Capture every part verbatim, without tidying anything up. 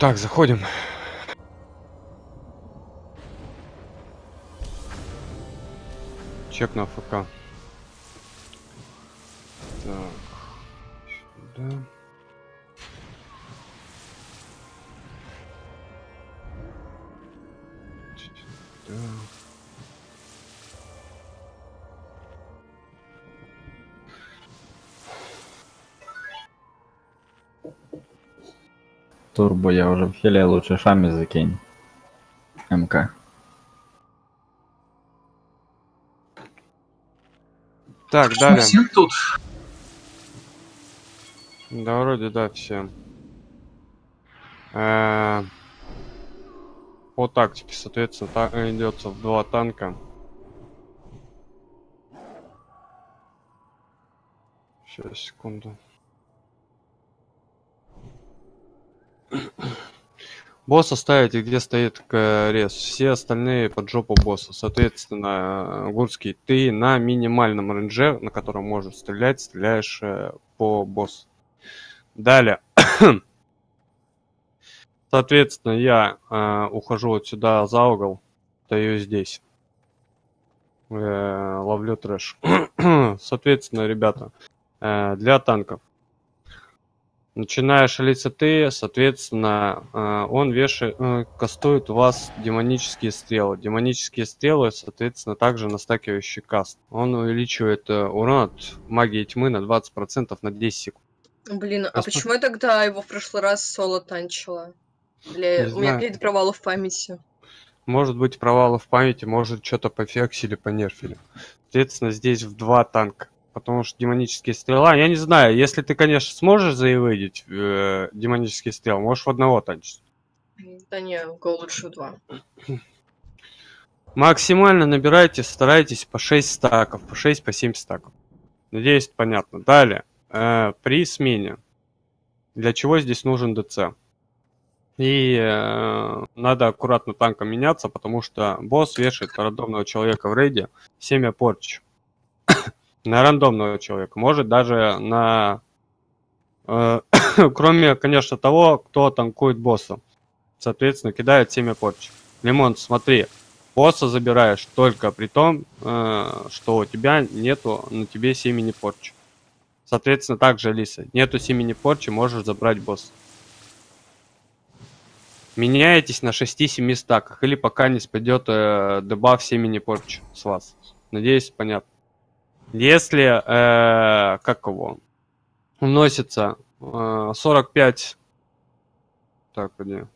Так, заходим. Чек на АФК. Так. Сюда. Сюда. Турбо я уже в хиле, лучше шами закинь. МК. Так, далее. Все тут. Да, вроде, да, все. Э, По тактике, соответственно, та идется в два танка. Сейчас, секунду. Босса ставите, где стоит рез. Все остальные под жопу босса. Соответственно, Гурский, ты на минимальном рейнже, на котором можешь стрелять, стреляешь э, по боссу. Далее. Соответственно, я э, ухожу вот сюда за угол, стою здесь. Э, ловлю трэш. Соответственно, ребята, э, для танков. Начинаешь шалиться ты, соответственно, э, он вешает, э, кастует у вас демонические стрелы. Демонические стрелы, соответственно, также настакивающий каст. Он увеличивает э, урон от магии тьмы на двадцать процентов на десять секунд. Блин, а Просто... почему я тогда его в прошлый раз соло танчила? Бля, Не у меня знаю. какие-то провалы в памяти. Может быть, провалы в памяти, может, что-то пофиксили, понерфили. Соответственно, здесь в два танка. Потому что демонические стрела, я не знаю, если ты, конечно, сможешь заявить э, демонические стрелы, можешь в одного танчить. Да не, го лучше в два. Максимально набирайте, старайтесь по шесть стаков, по шесть, по семь стаков. Надеюсь, понятно. Далее, э, при смене. Для чего здесь нужен ДЦ? И э, надо аккуратно танком меняться, потому что босс вешает на рандомного человека в рейде семя порч. На рандомного человека. Может даже на... Э, кроме, конечно, того, кто танкует босса. Соответственно, кидает семя порч. Лимон, смотри. Босса забираешь только при том, э, что у тебя нету на тебе семени порчи. Соответственно, также, Алиса, нету семени порчи, можешь забрать босса. Меняетесь на шести-семи стаках, или пока не спадет э, дебаф семени порчи с вас. Надеюсь, понятно. Если, э, как его, уносится э, сорок пять... Так, где?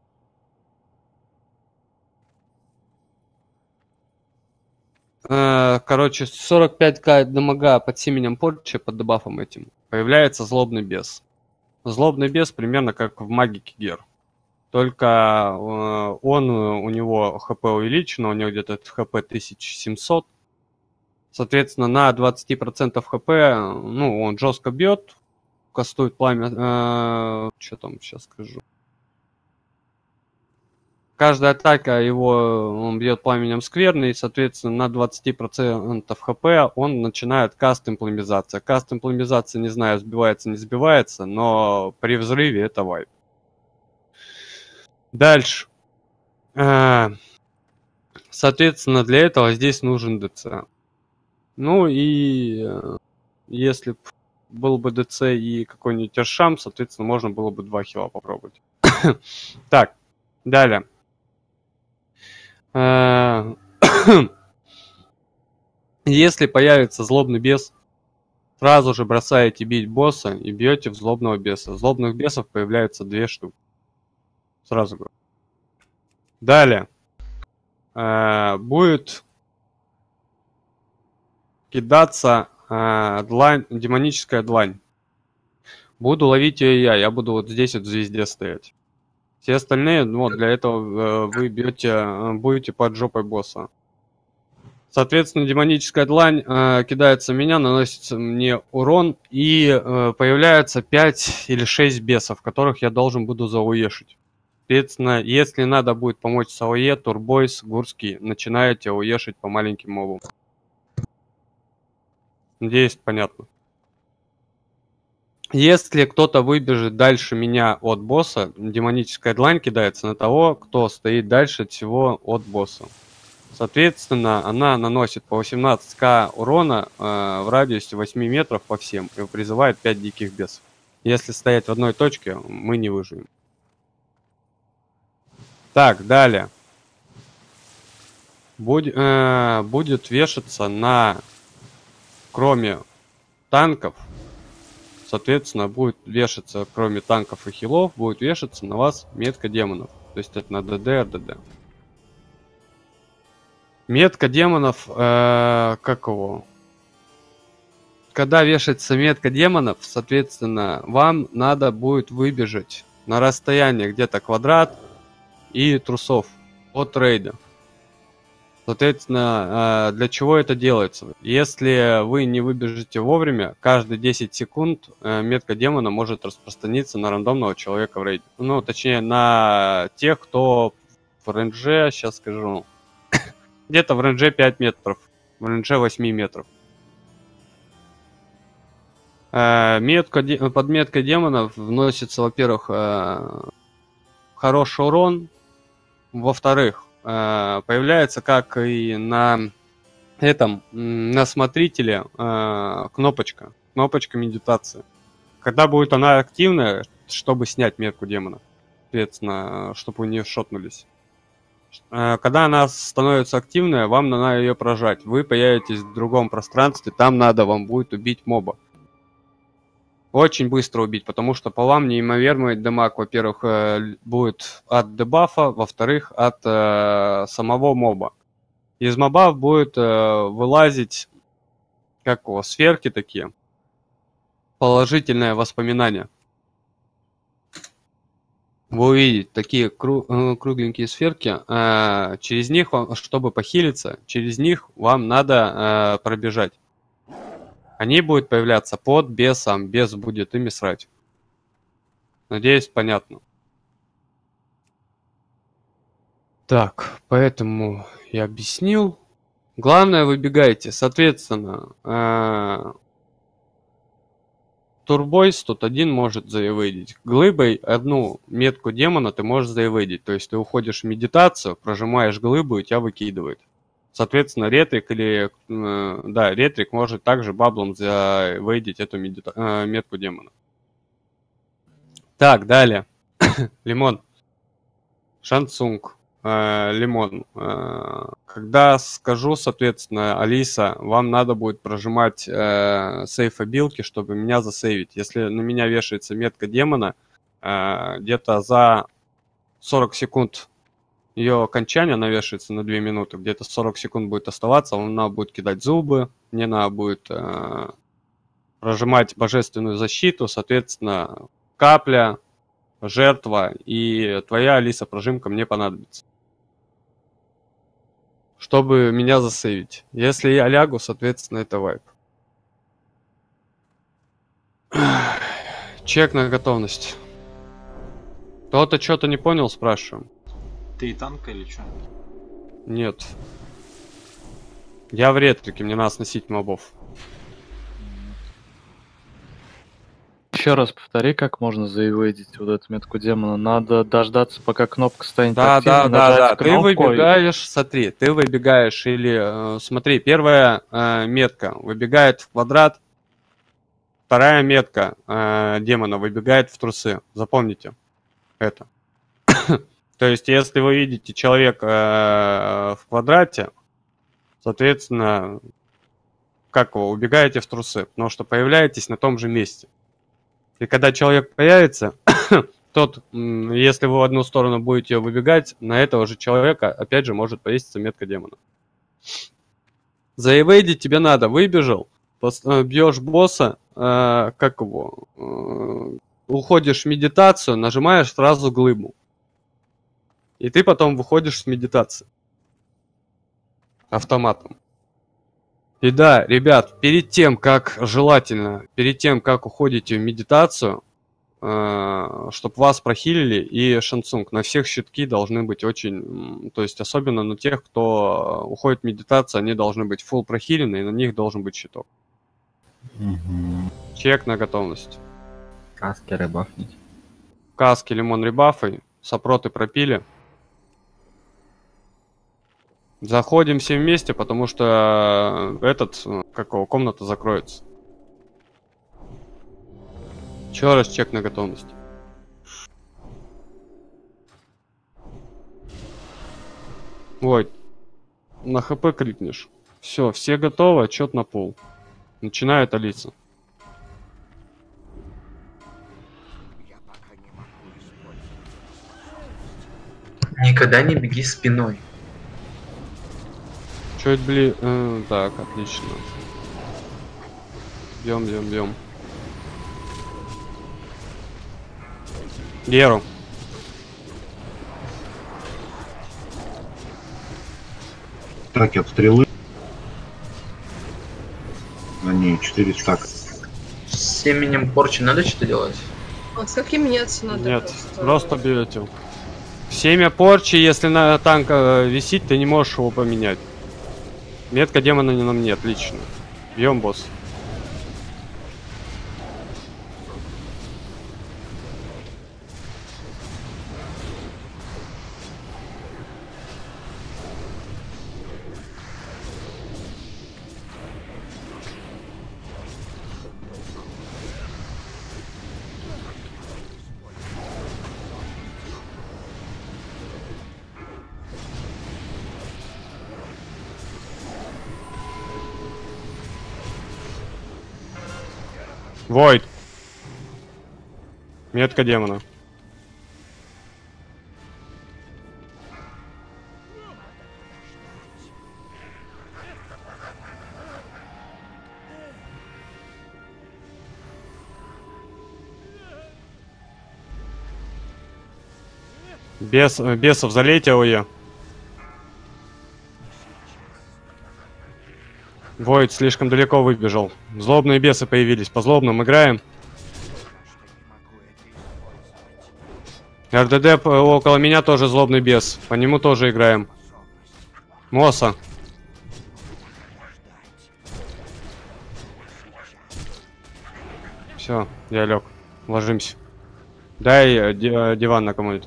Короче, сорок пять ка дамага под семенем порчи, под дебафом этим, появляется злобный бес. Злобный бес примерно как в магике Гер. Только э, он, у него хп увеличено, у него где-то хп тысяча семьсот. Соответственно, на двадцать процентов хп, ну, он жестко бьет, кастует пламя. Э, что там сейчас скажу? Каждая атака его, он бьет пламенем скверный, и, соответственно, на двадцать процентов хп он начинает каст имплемизация. Каст имплемизация, не знаю, сбивается, не сбивается, но при взрыве это вайп. Дальше. Соответственно, для этого здесь нужен ДЦ. Ну и если был бы ДЦ и какой-нибудь Эршам, соответственно, можно было бы два хила попробовать. Так, далее. Если появится злобный бес, сразу же бросаете бить босса и бьете в злобного беса. Злобных бесов появляется две штуки. Сразу говорю. Далее. Будет кидаться длань, демоническая длань. Буду ловить ее я. Я буду вот здесь вот в звезде стоять. Все остальные, ну, для этого вы бьете, будете под жопой босса. Соответственно, демоническая длань э, кидается в меня, наносится мне урон, и э, появляется пять или шесть бесов, которых я должен буду зауешить. Соответственно, если надо будет помочь с АОЕ, Турбойс, Гурский, начинаете уешить по маленьким мобам. Надеюсь, понятно. Если кто-то выбежит дальше меня от босса, демоническая длань кидается на того, кто стоит дальше всего от босса. Соответственно, она наносит по восемнадцать тысяч урона э, в радиусе восьми метров по всем и призывает пять диких бесов. Если стоять в одной точке, мы не выживем. Так, далее. Будь, э, будет вешаться на, кроме танков, соответственно, будет вешаться, кроме танков и хилов, будет вешаться на вас метка демонов. То есть это на ДД, РДД. Метка демонов, э, как его? Когда вешается метка демонов, соответственно, вам надо будет выбежать на расстояние где-то квадрат и трусов от рейда. Соответственно, для чего это делается? Если вы не выбежите вовремя, каждые десять секунд метка демона может распространиться на рандомного человека в рейде. Ну, точнее, на тех, кто в рейнже, сейчас скажу, где-то в рейнже пять метров, в рейнже восемь метров. Метка, под меткой демонов вносится, во-первых, хороший урон, во-вторых, появляется, как и на этом, на смотрителе, кнопочка, кнопочка медитации. Когда будет она активная, чтобы снять метку демона, соответственно, чтобы у нее шотнулись. Когда она становится активная, вам надо ее прожать. Вы появитесь в другом пространстве, там надо вам будет убить моба. Очень быстро убить, потому что по вам неимоверный дамаг, во-первых, будет от дебафа, во-вторых, от э, самого моба. Из мобов будет э, вылазить, как его, сферки такие, положительное воспоминание. Вы увидите такие кру кругленькие сферки, э, через них, вам, чтобы похилиться, через них вам надо э, пробежать. Они будут появляться под бесом, бес будет ими срать. Надеюсь, понятно. Так, поэтому я объяснил. Главное, выбегайте. Соответственно, э турбойс тут один может заевейдить. Глыбой одну метку демона ты можешь заевейдить. То есть ты уходишь в медитацию, прожимаешь глыбу и тебя выкидывает. Соответственно, ретрик или... Э, да, ретрик может также баблом завейдить эту медита... э, метку демона. Так, далее. Лимон. Шансунг. Э, лимон. Э, когда скажу, соответственно, Алиса, вам надо будет прожимать э, сейф-обилки, чтобы меня засейвить. Если на меня вешается метка демона, э, где-то за сорок секунд ее окончание навешивается на две минуты, где-то сорок секунд будет оставаться, вам надо будет кидать зубы, мне надо будет э, прожимать божественную защиту, соответственно, капля, жертва и твоя, Алиса, прожимка мне понадобится, чтобы меня засейвить. Если я лягу, соответственно, это вайп. Чек на готовность. Кто-то что-то не понял, спрашиваю. Ты и танка или что? Нет. Я в ретрике, мне надо сносить мобов. Еще раз повтори, как можно заевейдить вот эту метку демона. Надо дождаться, пока кнопка станет Да, активной, да, да, нажать да. Ты кнопку и- выбегаешь, смотри, ты выбегаешь или... э, смотри, первая э, метка выбегает в квадрат, вторая метка э, демона выбегает в трусы. Запомните это. То есть, если вы видите человека э, в квадрате, соответственно, как его, убегаете в трусы, потому что появляетесь на том же месте. И когда человек появится, тот, м, если вы в одну сторону будете выбегать, на этого же человека, опять же, может повеситься метка демона. Заевейдить тебе надо, выбежал, пос- э, бьешь босса, э, как его, э, уходишь в медитацию, нажимаешь сразу глыбу. И ты потом выходишь с медитации. Автоматом. И да, ребят, перед тем, как желательно, перед тем, как уходите в медитацию, э, чтобы вас прохилили, и шансунг, на всех щитки должны быть очень, м, то есть особенно на тех, кто уходит в медитацию, они должны быть full прохилены, и на них должен быть щиток. Мгм. Чек на готовность. Каски ребафнить. Каски, лимон, ребафы. Сопроты пропили. Заходим все вместе, потому что этот, как его, комната закроется. Еще раз чек на готовность. Ой, на хп крикнешь. Все, все готовы, отчет на пол. Начинает олиться. Никогда не беги спиной. Чуть бли... Э, так, отлично. Бьем, бьем, бьем. Геру. Стаки от стрелы. На ней четыре стака. С семенем порчи надо что-то делать? А с каким меняться надо? Нет, просто, просто бьете. Семя порчи, если на танка висит, ты не можешь его поменять. Метка демона нам нет, лично. Бьем, босс. Войд. Метка демона. Бес, бесов залейте ОЕ. Войд слишком далеко выбежал. Злобные бесы появились. По злобным играем. РДД около меня тоже злобный бес. По нему тоже играем. Моса. Все, я лег. Ложимся. Дай диван на кому-нибудь.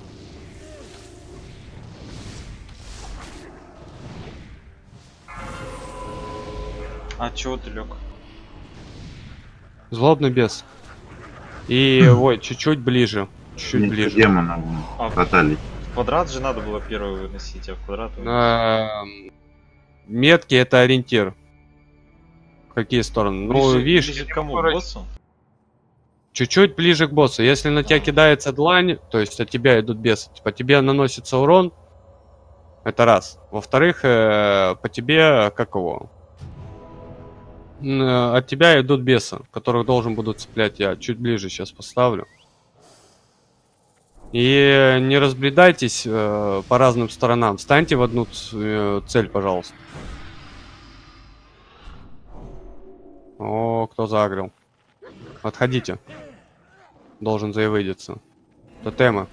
А чего ты лег? Злобный бес. И ой, чуть-чуть ближе. Чуть ближе. Демона А, хватали. в квадрат же надо было первый выносить, а в квадрат выносить. Эм, Метки это ориентир. В какие стороны? Ну, Ближе- видишь, ближе к кому? который- Боссу? чуть-чуть ближе к боссу. Если на тебя кидается длань, то есть от тебя идут бесы, по тебе наносится урон. Это раз. Во-вторых, э, по тебе, как его? Н- э, От тебя идут бесы, которых должен буду цеплять я. Чуть ближе сейчас поставлю. И не разбредайтесь э, по разным сторонам. Встаньте в одну ц- э, цель, пожалуйста. О, кто загрел. Отходите. Должен заевыдиться. Тотемы.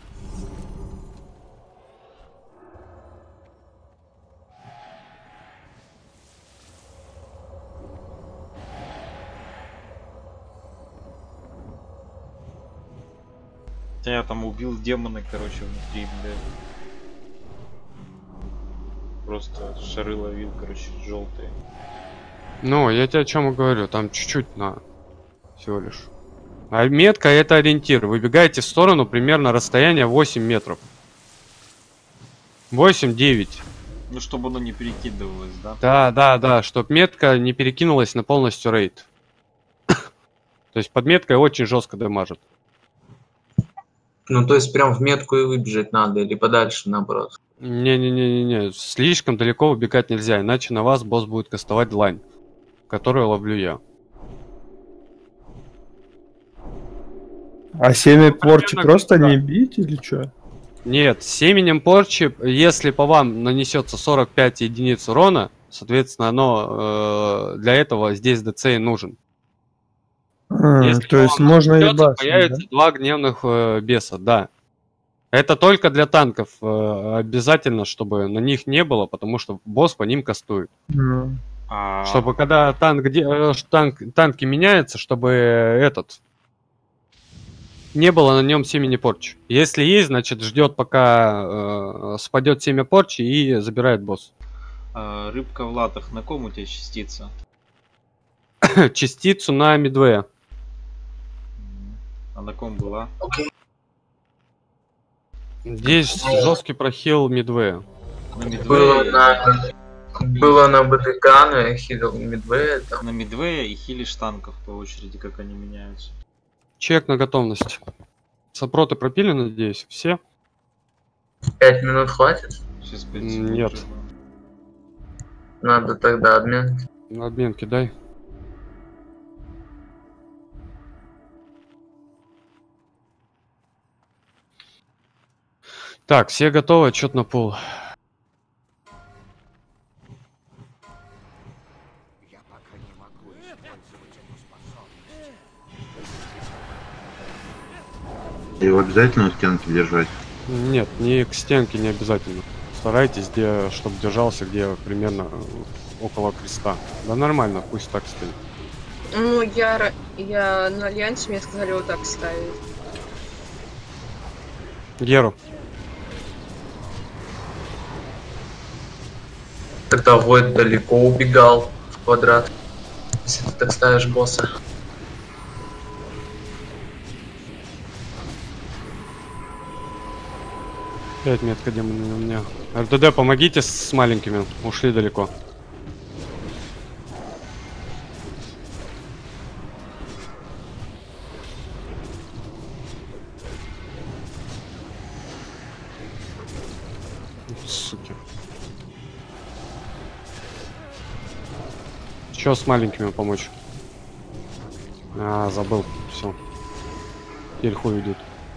Я там убил демона, короче, внутри, блядь. Просто шары ловил, короче, желтые. Ну, я тебе о чем и говорю. Там чуть-чуть на. Всего лишь. А метка это ориентир. Выбегаете в сторону примерно расстояние восемь метров. восемь-девять. Ну, чтобы оно не перекидывалось, да? Да, да, да. Чтоб метка не перекинулась на полностью рейд. То есть под меткой очень жестко дамажит. Ну, то есть прям в метку и выбежать надо, или подальше, наоборот. Не-не-не-не-не. Слишком далеко убегать нельзя, иначе на вас босс будет кастовать длань, которую ловлю я. А семя порчи Примерно, просто да. не бить или что? Нет, с семенем порчи, если по вам нанесется сорок пять единиц урона, соответственно, оно э, для этого здесь ДЦ и нужен. А, Если то по есть вам можно нанесется, ебать. появится два гневных э, беса, да. Это только для танков. Э, обязательно, чтобы на них не было, потому что босс по ним кастует. Ну, А, Чтобы когда танк, де- э, танк, танки меняются, чтобы этот... Не было на нем семени порчи. Если есть, значит ждет, пока э, спадет семя порчи и забирает босс. А, рыбка в латах, на ком у тебя частица? Частицу на Мидвея. М, А на ком была? Здесь жесткий прохил Мидвея. На Было Мидвее, на... Было на БТК, но я хилил Мидвея там. на Мидвее и хилишь танков по очереди, как они меняются. Чек на готовность. Сопроты пропили, надеюсь, все? Пять минут хватит? Сейчас пять М, секунд нет. жду. Надо тогда обмен. На обмен кидай. Так, все готовы, отчет на пол. Его обязательно у стенки держать. Нет, не к стенке не обязательно. Старайтесь, где, чтобы держался, где примерно э, около креста. Да нормально, пусть так стоит. Ну, я, ра- я на Альянсе, мне сказали вот так ставить. Геру. Тогда Войд далеко убегал в квадрат. Если ты так ставишь босса. Пять метка демона у меня. РДД, помогите с маленькими. Ушли далеко. Суки. Че с маленькими помочь? А, забыл. Все. Теперь хуй идет.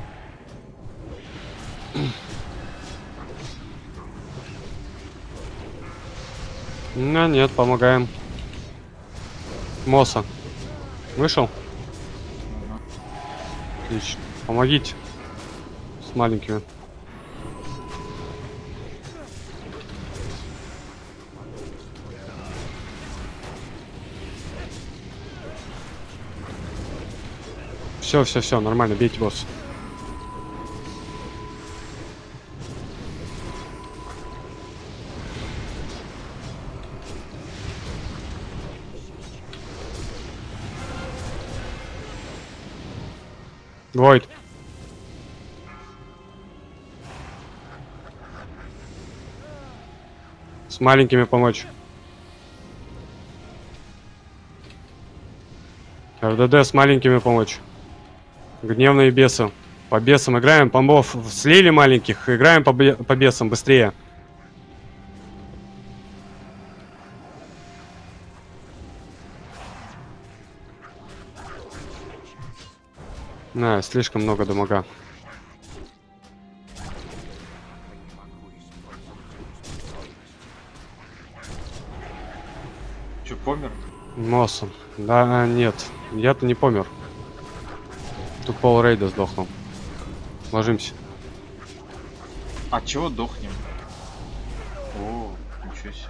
Ну нет, помогаем. Моса. Вышел? Отлично. Помогите. С маленькими. Все, все, все, нормально, бейте босса. Войд. С маленькими помочь. РДД с маленькими помочь. Гневные бесы. По бесам играем. Помбов слили маленьких. Играем по, бе- по бесам быстрее. На, слишком много дамага. Че, помер? Носом. Да, нет. Я-то не помер. Тут пол рейда сдохнул. Ложимся. А чего дохнем? О, ничего себе.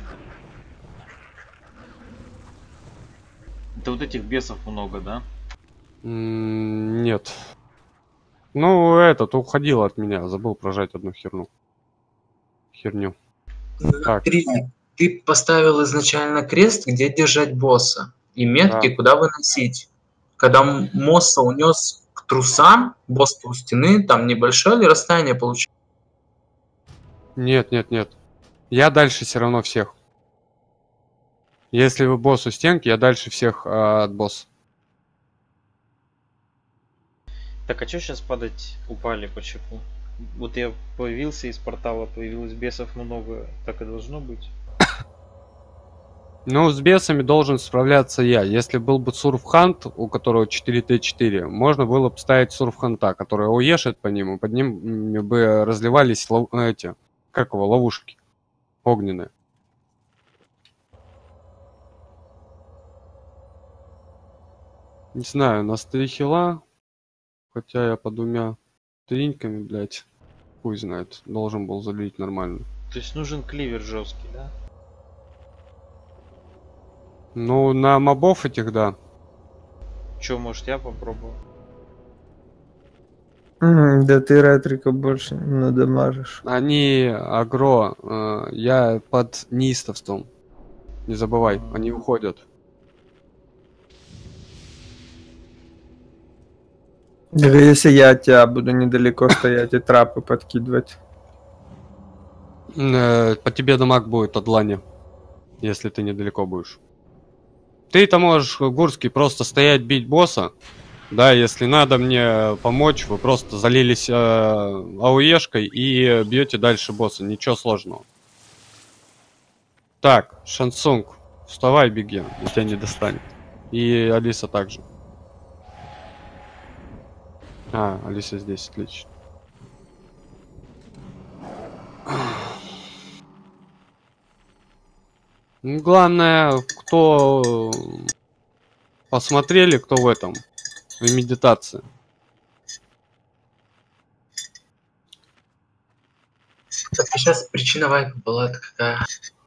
Это вот этих бесов много, да? М, Нет. Ну, этот уходил от меня. Забыл прожать одну херну. Херню. Так. Смотри, ты поставил изначально крест, где держать босса. И метки, Да. куда выносить. Когда м- Мосса унес к трусам, босс у стены, там небольшое ли расстояние получилось? Нет, нет, нет. Я дальше все равно всех. Если вы босс у стенки, я дальше всех а, от босса. Так, а что сейчас падать упали почему? Вот я появился из портала, появилось бесов много, так и должно быть. Ну, с бесами должен справляться я. Если был бы Сурфхант, у которого четыре тэ четыре, можно было бы ставить Сурфханта, который уешит по ним, и под ним бы разливались лов... эти, как его, ловушки огненные. Не знаю, у нас три хила, хотя я по двумя триньками, блядь, хуй знает, должен был залить нормально. То есть нужен кливер жесткий, да? Ну, на мобов этих, да. Че, может я попробую? М, Да ты ретрика больше не надамажишь. Они агро. э, я под неистовством. Не забывай, они уходят. Или если я от тебя буду недалеко стоять и трапы подкидывать. Э, по тебе дамаг будет от лани, если ты недалеко будешь. Ты-то можешь, Гурский, просто стоять, бить босса. Да, если надо мне помочь, вы просто залились э, АОЕшкой и бьете дальше босса. Ничего сложного. Так, Шансунг, вставай, беги, и тебя не достанет. И Алиса также. А, Алиса здесь, отлично. Ну, главное, кто посмотрели, кто в этом, в медитации. Так, а сейчас причина вайпа была-то какая?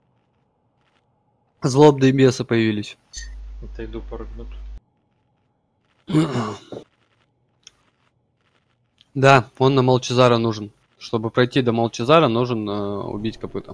Злобные бесы появились. Отойду пару минут. Да, он на Молчазара нужен. Чтобы пройти до Молчазара, нужен э, убить копыта.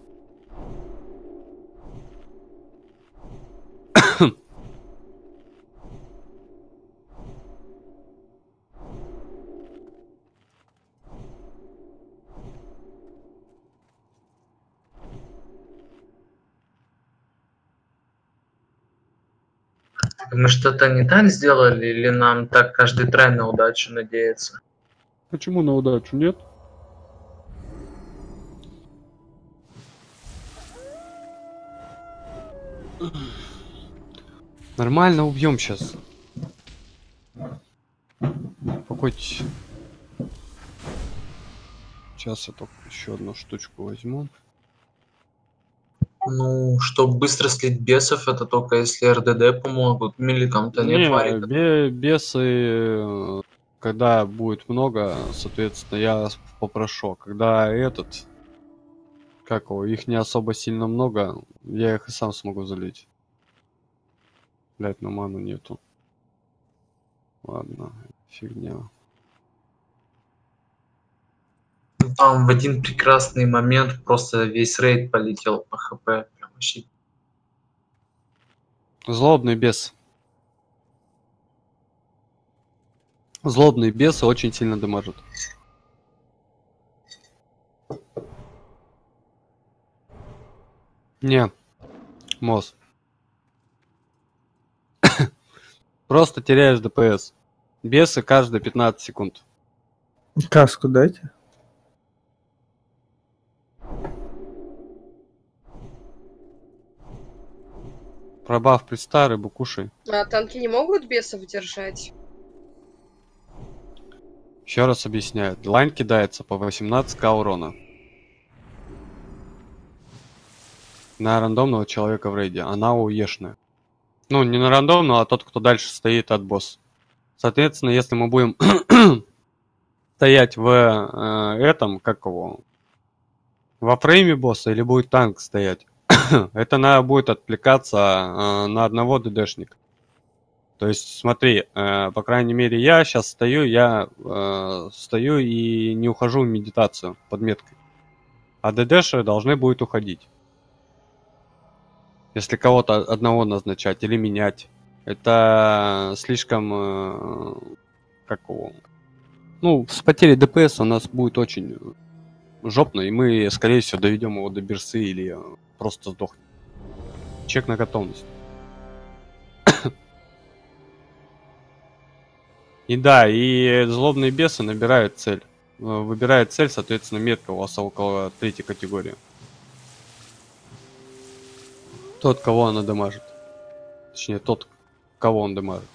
Мы что-то не так сделали, или нам так каждый трай на удачу надеется? Почему на удачу нет? Нормально убьем сейчас. Погодь. Сейчас я только еще одну штучку возьму. Ну, чтобы быстро слить бесов, это только если РДД помогут. Миликам-то нет Не, варика. бе- бесы, э, когда будет много, соответственно, я попрошу. Когда этот, как его, их не особо сильно много, я их и сам смогу залить. Блять, на ману нету. Ладно, фигня. Там в один прекрасный момент просто весь рейд полетел по хп. Прям вообще. Злобный бес. Злобные бесы очень сильно дамажат. Не, Мос. Просто теряешь ДПС. Бесы каждые пятнадцать секунд. Каску дайте. Пробав приста, рыбу кушай. А танки не могут бесов держать? Еще раз объясняю. Лайн кидается по восемнадцать тысяч урона. На рандомного человека в рейде. Она уешная. Ну, не на рандомного, а тот, кто дальше стоит от босса. Соответственно, если мы будем стоять в э, этом, как его, во фрейме босса, или будет танк стоять, это надо будет отвлекаться э, на одного ДДшника. То есть, смотри, э, по крайней мере, я сейчас стою, я э, стою и не ухожу в медитацию под меткой. А ДДши должны будут уходить. Если кого-то одного назначать или менять. Это слишком... Э, как его... Ну, с потерей ДПС у нас будет очень жопно, и мы, скорее всего, доведем его до берсы или просто сдохнем. Чек на готовность. И да, и злобные бесы набирают цель. Выбирает цель, соответственно, метка у вас около третьей категории. Тот, кого она дамажит. Точнее, тот, кого он дамажит.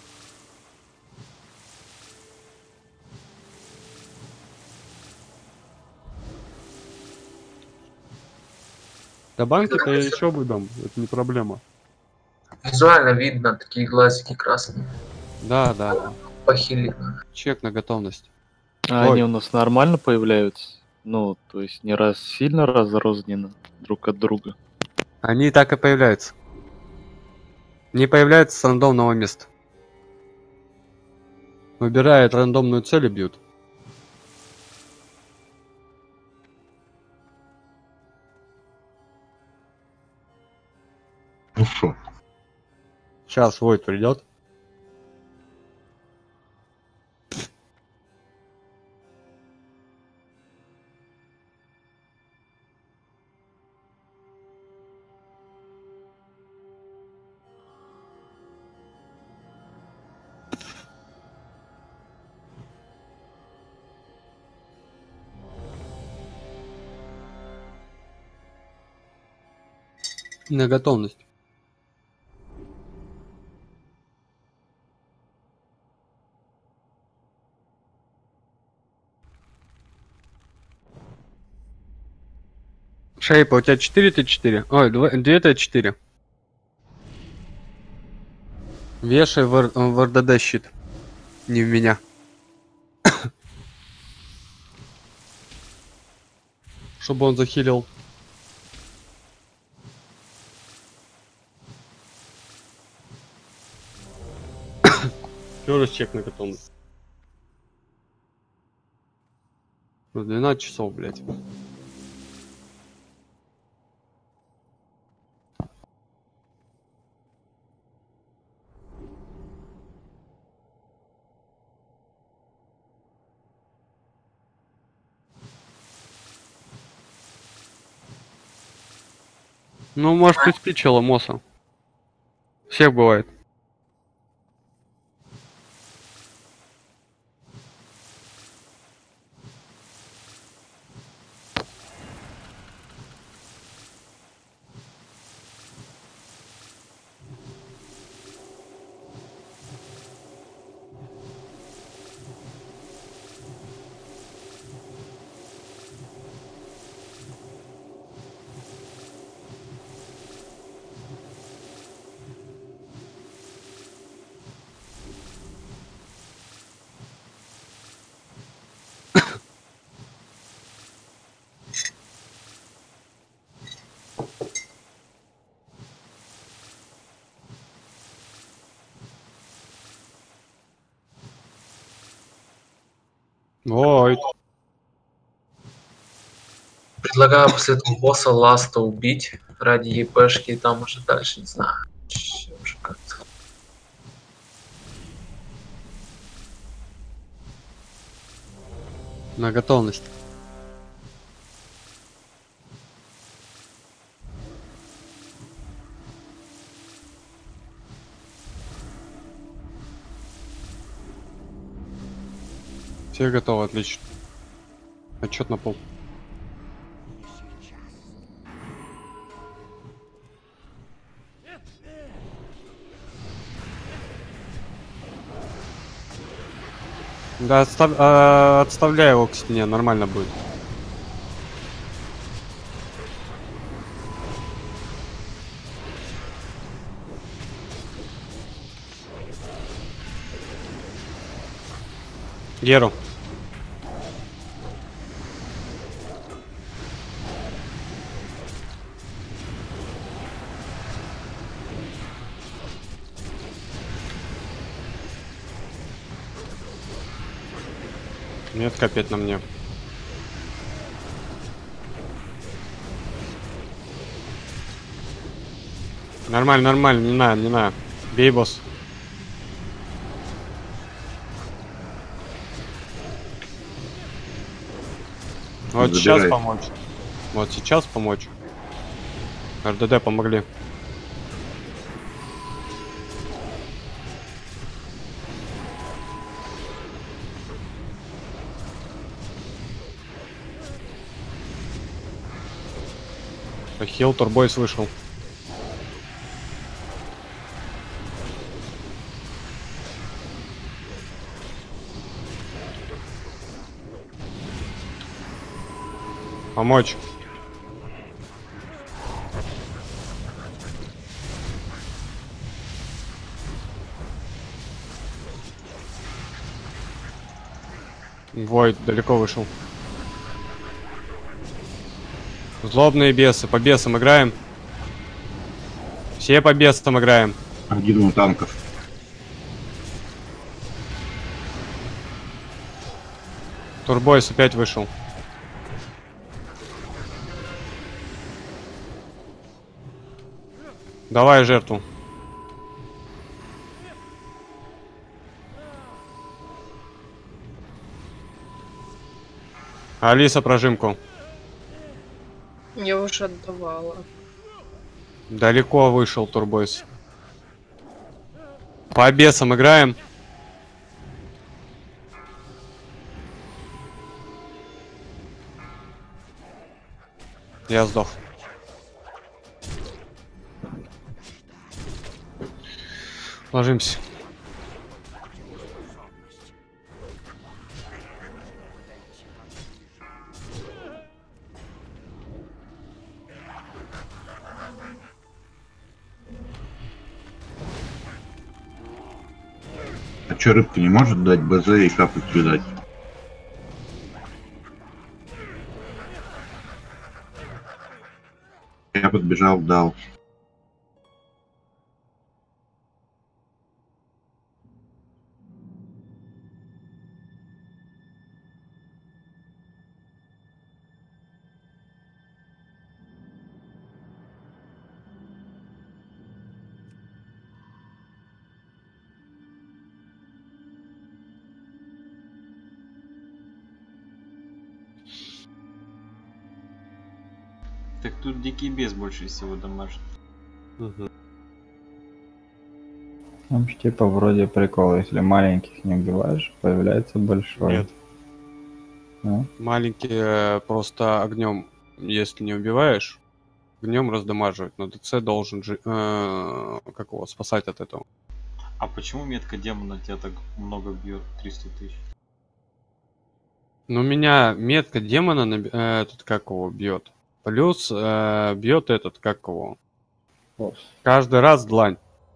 До банки-то я еще выдам, это не проблема. Визуально видно, такие глазики красные. Да, да, да. Похилить. Чек на готовность. А Ой. они у нас нормально появляются? Ну, то есть не раз сильно разрозненно друг от друга. Они так и появляются. Не появляются с рандомного места. Выбирает рандомную цель и бьют. Ну шо? Сейчас Войт придет. На готовность. Шейпа, у тебя четыре Т четыре? Ой, две Т четыре. Вешай в, р- в эр дэ дэ щит. Не в меня. Чтобы он захилил. Еще раз чек на готовность. Ну, двенадцать часов, блядь. Ну, может, приспичило Моса. Всех бывает. Ой. Предлагаю после этого босса Ласта убить ради ЕПшки, и там уже дальше не знаю. Чё уже как-то. На готовность. Все готовы, отлично. Отчет на пол. Да, отстав, э, отставляй его к стене, нормально будет. Геру. Нет, капец на мне. Нормально, нормально, не надо, не надо. Бей, босс. Вот Забирай. сейчас помочь. Вот сейчас помочь. эр дэ дэ помогли. Хил, турбойс вышел. Помочь. Войд далеко вышел. Злобные бесы. По бесам играем. Все по бесам играем. Один у танков. Турбойс опять вышел. Давай жертву. Алиса, прожимку. Я уже отдавала. Далеко вышел турбойс. По бесам играем. Я сдох. Ложимся. А чё, рыбка не может дать БЗ и капать сюда? Я подбежал, дал. Так тут дикий бес больше всего дамажит. Угу. Там ж типа вроде прикол, если маленьких не убиваешь, появляется большой. Нет. Ну, Маленькие просто огнем, если не убиваешь, огнем раздамаживать. Но ДЦ должен же, э, как его, спасать от этого. А почему метка демона тебя так много бьет? триста тысяч. Но меня метка демона наби- э, этот как его бьет. Плюс э, бьет этот как его. босс. Каждый раз длань.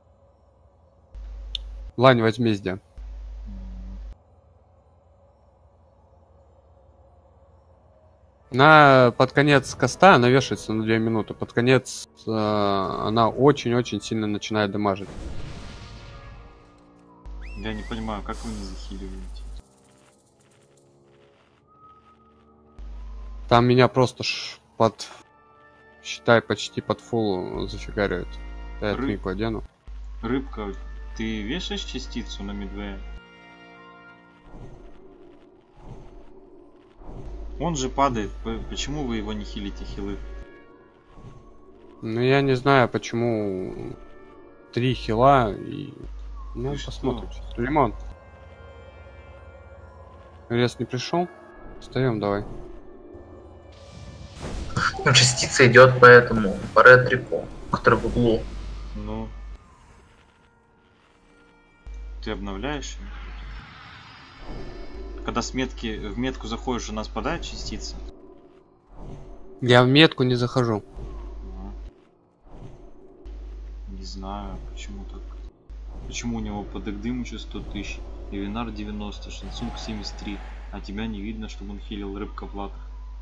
Длань возмездия. На под конец каста она вешается на две минуты. Под конец э, она очень-очень сильно начинает дамажить. Я не понимаю, как вы не захиливаете? Там меня просто ш- под, считай, почти под фулл зафигаривает. Я Ры- трику одену. Рыбка, ты вешаешь частицу на медвея? Он же падает. П- Почему вы его не хилите, хилы? Ну я не знаю, почему три хила и... Ну, Ты посмотрим. что? сейчас. Лимон. Рез не пришел? Встаем, давай. Ну, частица идет по этому, по ретрику, который в углу. Ну. Ты обновляешь? её? Когда с метки в метку заходишь, у нас падает частица. Я в метку не захожу. Ага. Не знаю, почему так. Почему у него по дэгдым еще сто тысяч, и Винар девяносто, Шансунг семьдесят три, а тебя не видно, чтобы он хилил рыбка в латах.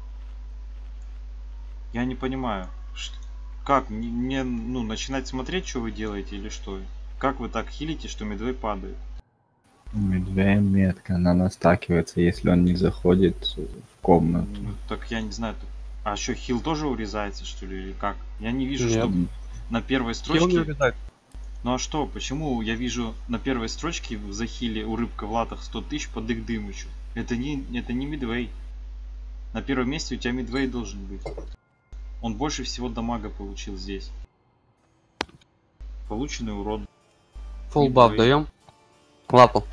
Я не понимаю, ш- как мне, мне, ну, начинать смотреть, что вы делаете или что? Как вы так хилите, что медвей падает? У медведя метка, она настакивается, если он не заходит в комнату. Ну, так я не знаю. так- А что, хил тоже урезается, что ли, или как? Я не вижу, Нет. что на первой Хил не строчке... убегает. Ну а что, почему я вижу на первой строчке в захиле у рыбка в латах сто тысяч по дык-дымычу? Это не, это не Мидвей. На первом месте у тебя Мидвей должен быть. Он больше всего дамага получил здесь. Полученный урон. Фулл баф Медвей. даем. Лапу.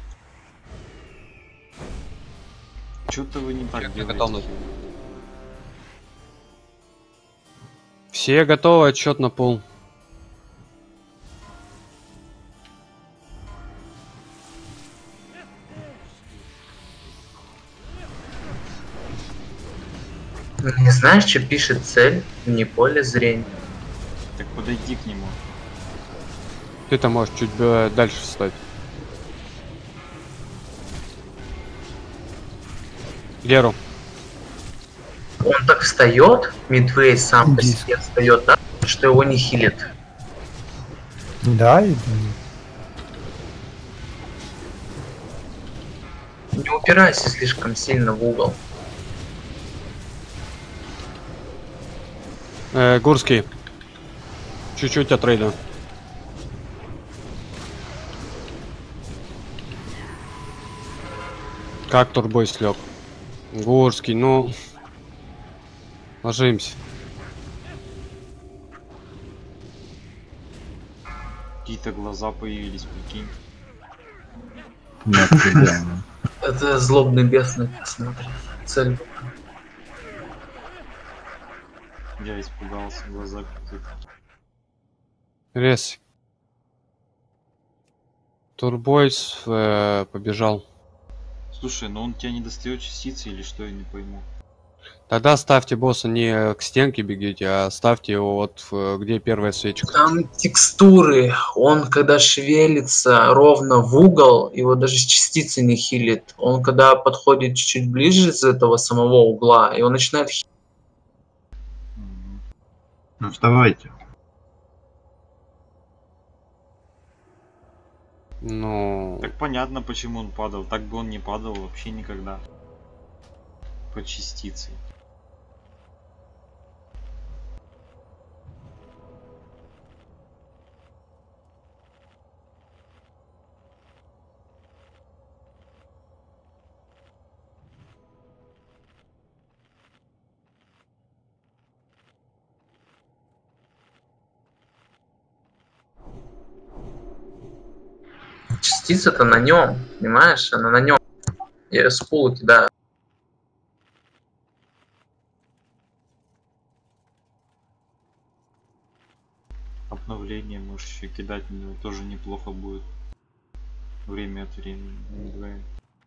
Что-то вы не так Я делаете. готовность. Все готовы, отчет на пол. Не знаешь, что пишет цель, не поле зрения. Так подойди к нему. Ты-то можешь чуть э, дальше встать. Леру. Он так встает, Мидвей сам по себе встает, да, что его не хилит. Да, и... Не упирайся слишком сильно в угол. Э, Гурский. Чуть-чуть от рейда. Как турбой слег? Горский, ну... Ложимся. Какие-то глаза появились, прикинь. Нет, идеально. Это злобный бес, смотри. Цель. Я испугался, глаза какие-то. Рез. Турбойс э, побежал. Слушай, ну он тебя не достает частицы или что, я не пойму. Тогда ставьте босса не к стенке бегите, а ставьте его вот в- где первая свечка. Там текстуры. Он когда шевелится ровно в угол, его даже с частицы не хилит. Он когда подходит чуть-чуть ближе с этого самого угла, и он начинает хилить. Мгм. Ну вставайте. Ну, Так понятно, почему он падал. Так бы он не падал вообще никогда. По частице. Частица-то на нем, понимаешь? Она на нем. Я ее с пула кидаю. Обновление можешь еще кидать, но тоже неплохо будет. Время от времени. Midway.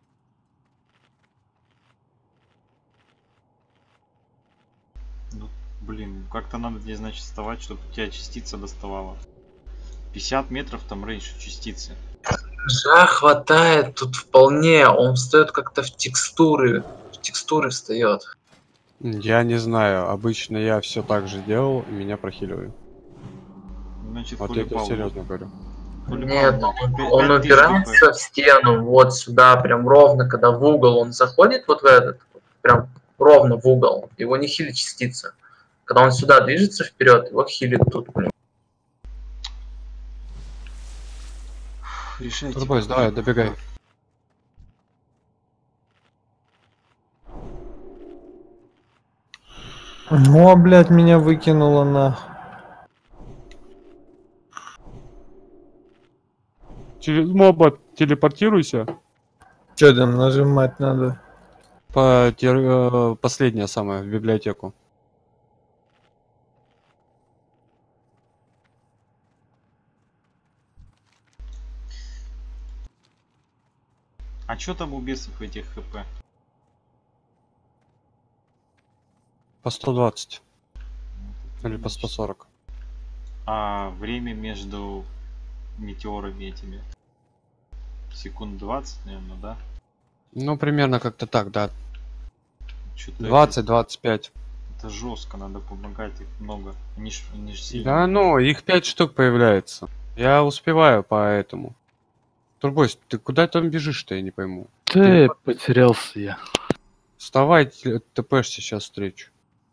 Ну, блин, как-то надо здесь, значит, вставать, чтобы у тебя частица доставала. пятьдесят метров там рейндж у частицы. Жа хватает тут вполне. Он встает как-то в текстуры. В текстуры встает. я не знаю. Обычно я все так же делал, и меня прохиливали. Значит, Вот я тебе Фулипал. серьезно говорю. Нет, он, Пять- он пять тысяч упирается в стену, вот сюда, прям ровно, когда в угол он заходит, вот в этот, прям ровно в угол, его не хилит частица. Когда он сюда движется вперед, его хилит тут. Блин. Решайте. Турбойс, давай, добегай. О, блядь, меня выкинуло на. Через моба телепортируйся. Что там нажимать надо? По тер- э, последнее самое, в библиотеку. А чё там у бесов этих хп? По сто двадцать. Ну, Или по сто сорок. А время между метеорами этими? Секунд двадцать, наверное, да? Ну, примерно как-то так, да. Чё-то двадцать двадцать пять. Это, это жестко, надо помогать, их много. Они ж, они ж сильные. Да, ну, их пять штук появляется. Я успеваю поэтому. Турбойс, ты куда там бежишь-то, я не пойму. Да, потерялся я. Вставай, т- ТПшься, сейчас встречу.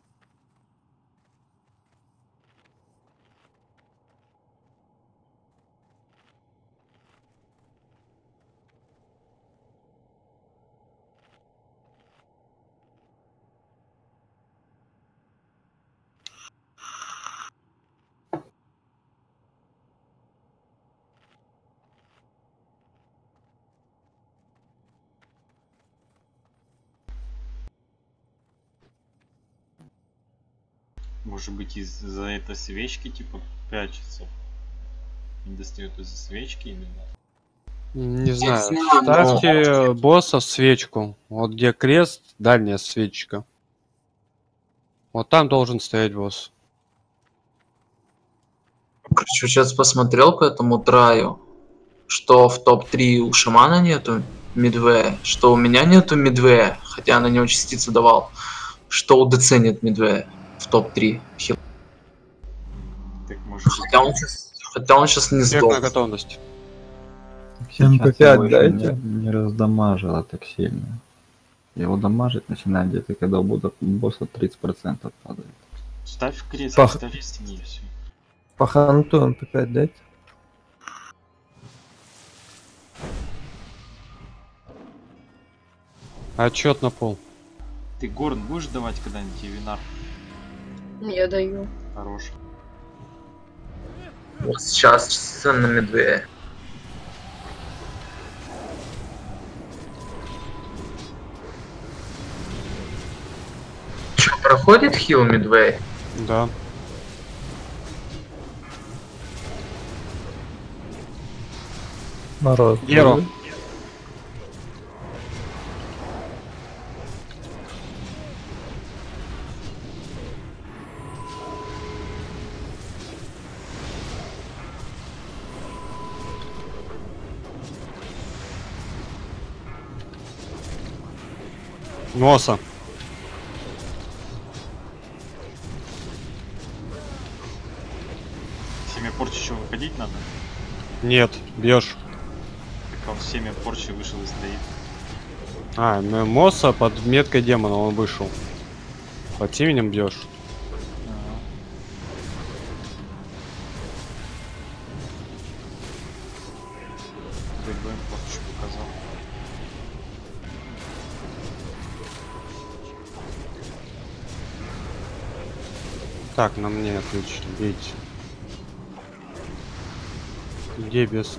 Может быть, из-за этой свечки, типа, прячется. Не достает из-за свечки именно. Не знаю. знаю, Ставьте босса в свечку. Вот где крест, дальняя свечка. Вот там должен стоять босс. Короче, сейчас посмотрел по этому траю, что в топ три у шамана нету мидвея, что у меня нету мидвея, хотя на него частицу давал, что у ДЦ нет мидвея в топ три. Хил. Так может быть. Хотя он сейчас, хотя он сейчас не Всех сдох. на готовность. эм пэ Сейчас пять его еще дайте. не, не раздамажило так сильно. Его дамажить начинает где-то, когда у бота- босса тридцать процентов падает. Ставь крест, Пах. ставь в стене и все. Похантуем по пять дать. Отчет на пол. Ты Горн будешь давать когда-нибудь Евинар? Я даю. Хорош. Вот сейчас чисто на медвея. Че, проходит хил медвей? Да. Мороз. Геро. Носа. Семя порчи еще выходить надо? Нет, бьешь. Так он семя порчи вышел и стоит. А, ну, Моса под меткой демона он вышел. Под именем бьешь. Ага. ДБ порчу показал. Так, на мне отлично, бейте. Где бест?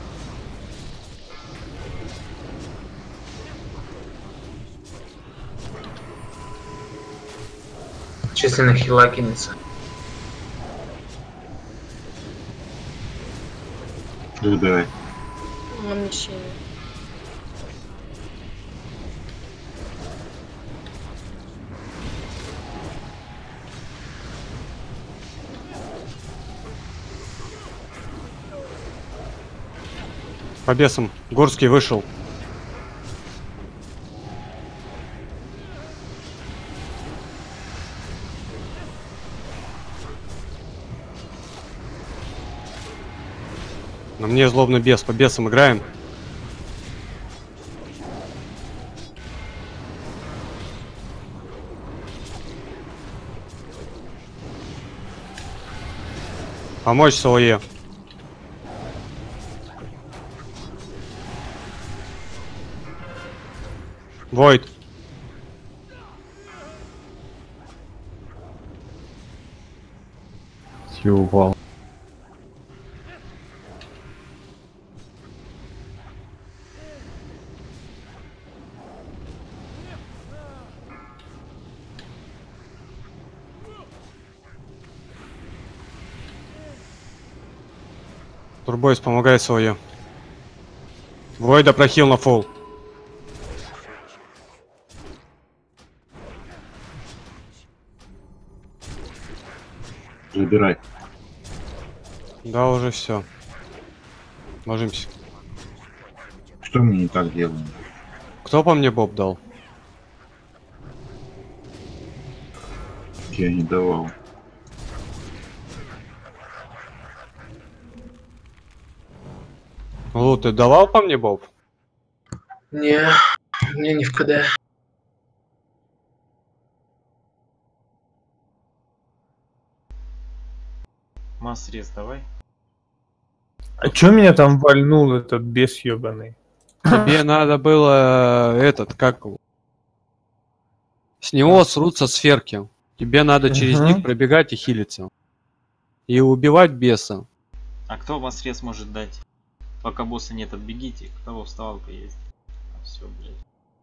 Численно хила кинется. Забирай. Намещение. По бесам. Горский вышел. На мне злобный бес. По бесам играем. Помочь Солое. Войд. Сью упал. Турбойс, помогай Солое. Войда прохил на фол. Забирай. Да, уже все. Ложимся. Что мы не так делаем? Кто по мне боб дал? Я не давал. Лу, ты давал по мне боб? Не, мне не в КД. Масс-рез давай. А чё меня там вальнул этот бес ёбаный? Тебе надо было э, этот, как его? С него срутся сферки. Тебе надо через Мгм. них пробегать и хилиться. И убивать беса. А кто масс-рез может дать? Пока босса нет, отбегите. Кто вставалка есть? Все, блядь.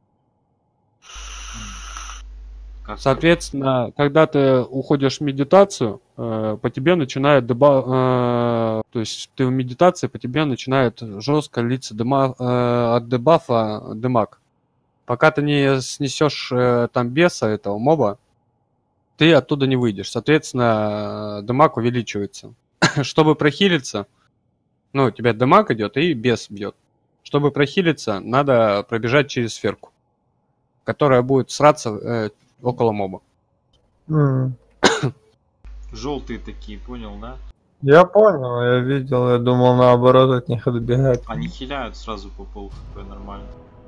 Как Соответственно, когда ты уходишь в медитацию, э, по тебе начинает деба... э, то есть ты в медитации, по тебе начинает жестко литься дема... э, от дебафа демаг. Пока ты не снесешь э, там беса этого моба, ты оттуда не выйдешь. Соответственно, демаг увеличивается. Чтобы прохилиться, ну, у тебя демаг идет и бес бьет. Чтобы прохилиться, надо пробежать через сферку, которая будет сраться э, около моба. М, желтые такие, понял, да? Я понял, я видел, я думал наоборот от них отбегать. Они хиляют сразу по пол хп, нормально.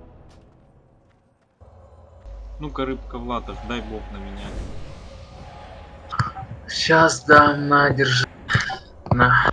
Ну-ка, рыбка в латах, дай бог на меня. Сейчас дам, на, держи. На.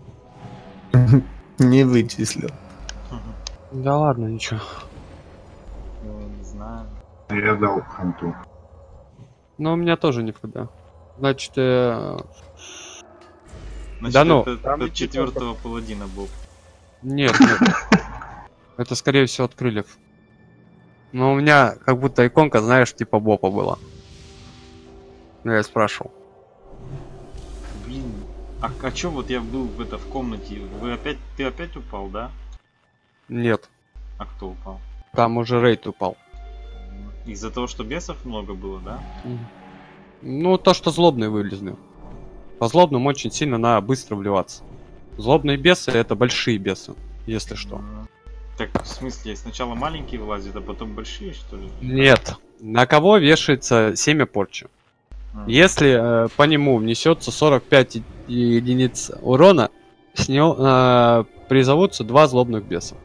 Не вычислил. Да ладно, ничего. Ну, я не знаю. Я дал ханту. Но у меня тоже никуда. Значит, э... Значит, Да ну. это, Там это ведь не четвертого паладина был. нет, нет. Это скорее всего от крыльев. Но у меня как будто иконка, знаешь, типа Бопа была. Ну, я спрашивал. Блин. А, а чё вот я был в, это, в комнате? Вы опять, ты опять упал, да? Нет, А кто упал? там уже рейд упал. Из-за того, что бесов много было, да? Ну, то, что злобные вылезли. По злобным очень сильно надо быстро вливаться. Злобные бесы — это большие бесы, если что. М. Так, в смысле, сначала маленькие вылазят, а потом большие, что ли? Нет. На кого вешается семя порчи? М. Если э, по нему внесется сорок пять е- единиц урона, с него э, призовутся два злобных беса.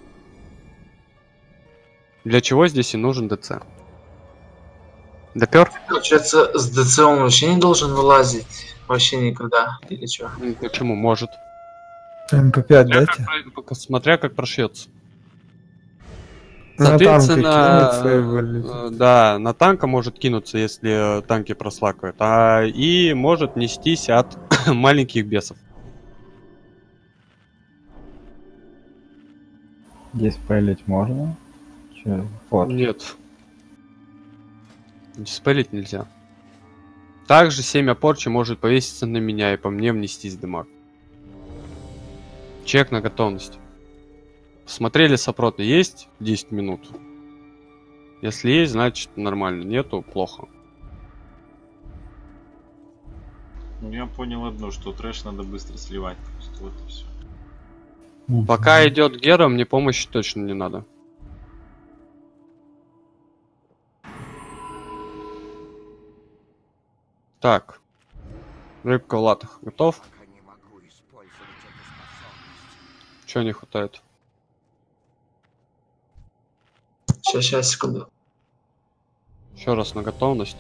Для чего здесь и нужен ДЦ. Допер? Получается, с ДЦ он вообще не должен вылазить. Вообще никогда. Или что? М, Почему? Может. эм пэ пять Смотря дайте. как, про- смотря как прошьется. На танке Соответственно, кинется и вылезет. э, да, на танка может кинуться, если э, танки прослакают, а и может нестись от маленьких бесов. Диспелить можно? Че, вот. Нет. Диспелить нельзя. Также семя порчи может повеситься на меня и по мне внестись дымак. Чек на готовность. Посмотрели сопроты, есть десять минут. Если есть, значит нормально. Нету, плохо. Ну, я понял одно, что трэш надо быстро сливать. Просто вот и все. Пока идет Гера, мне помощи точно не надо. Так. Рыбка в латах готов? Чего не хватает? Сейчас, сейчас, секунду. Еще раз на готовность.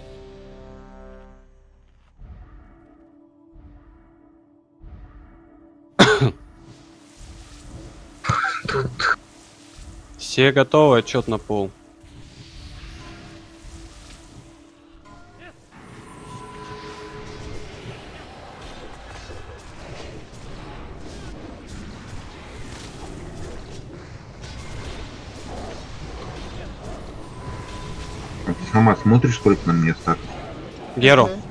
Все готовы, отчет на пол. А ты сама смотришь, сколько на мне стаков? Геру. Мгм.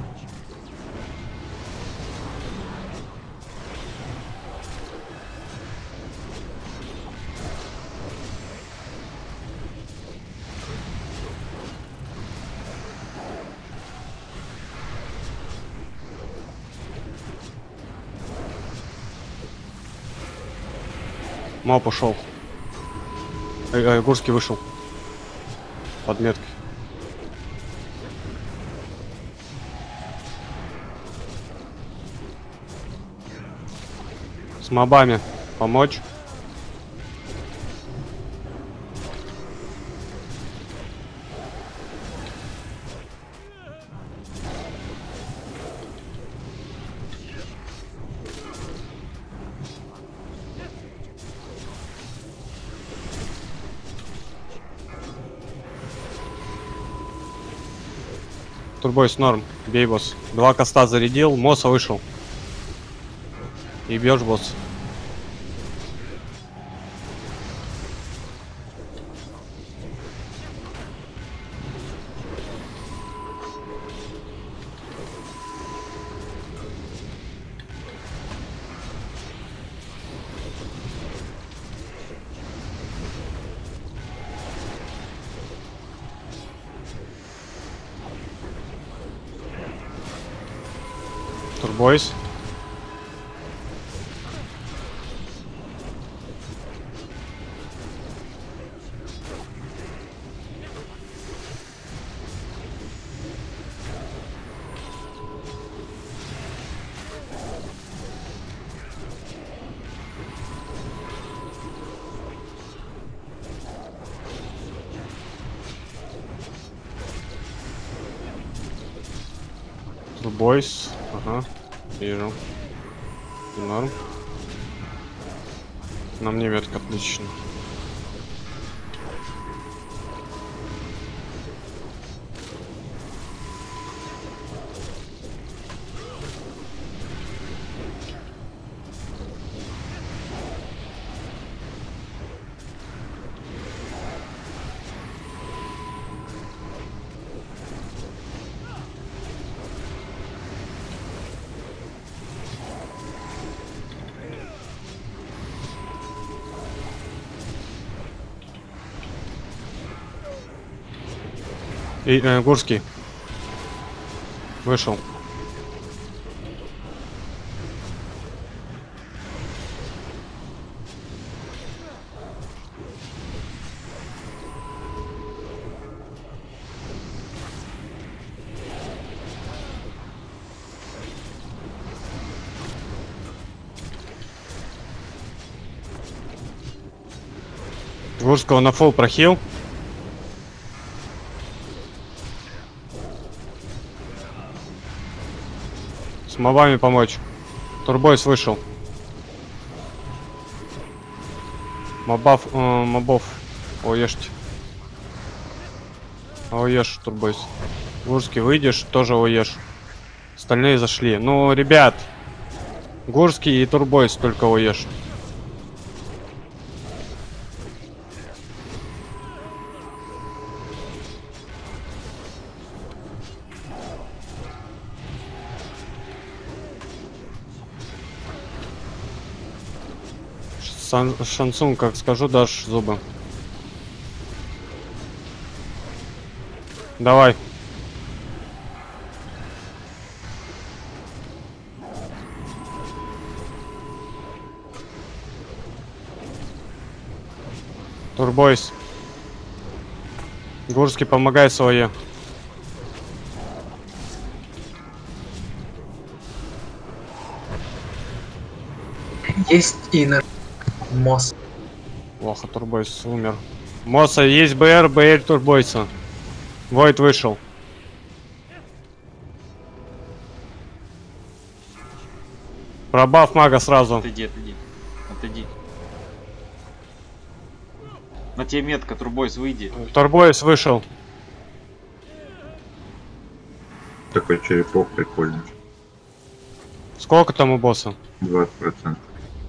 Моб ушел. Э, э, Гурский вышел. Подметки. С мобами помочь. Турбойс норм. Бей, босс. Два коста зарядил, Моса вышел. И бьешь, босс. Турбойс. Турбойс. Ага. Вижу. Норм. На мне метка отлично. И, э, Гурский. Вышел. Гурского на фол прохил. С мобами помочь. Турбойс вышел. Мобов, э, мобов. Оешьте. Оешь, Турбойс. Гурский, выйдешь, тоже оешь. Остальные зашли. Ну, ребят. Гурский и Турбойс только оешь. Сан Шансун, как скажу, дашь зубы. Давай. Турбойс. Гурский, помогай свои. Есть инер. Мос. Плохо, Турбойс умер. Моса, есть БР, БР Турбойса. Войд вышел. Пробав мага сразу. Отойди, отойди. Отойди. На тебе метка, Турбойс, выйди. Турбойс вышел. Такой черепок прикольный. Сколько там у босса? двадцать процентов.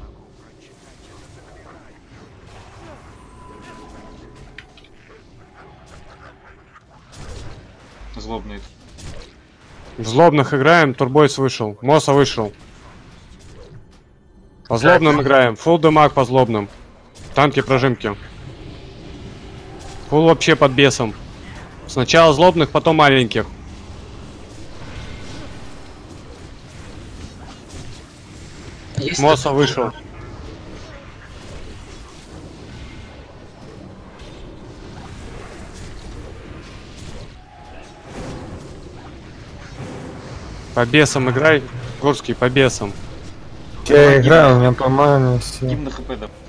Злобный. В злобных играем, Турбойс вышел. Моса вышел. По злобным играем. Фулл демаг по злобным. Танки прожимки. Фулл вообще под бесом. Сначала злобных, потом маленьких. Есть Моса вышел. По бесам играй. Гурский, по бесам. Я играю, у меня по мане все. Гимн на хп, да.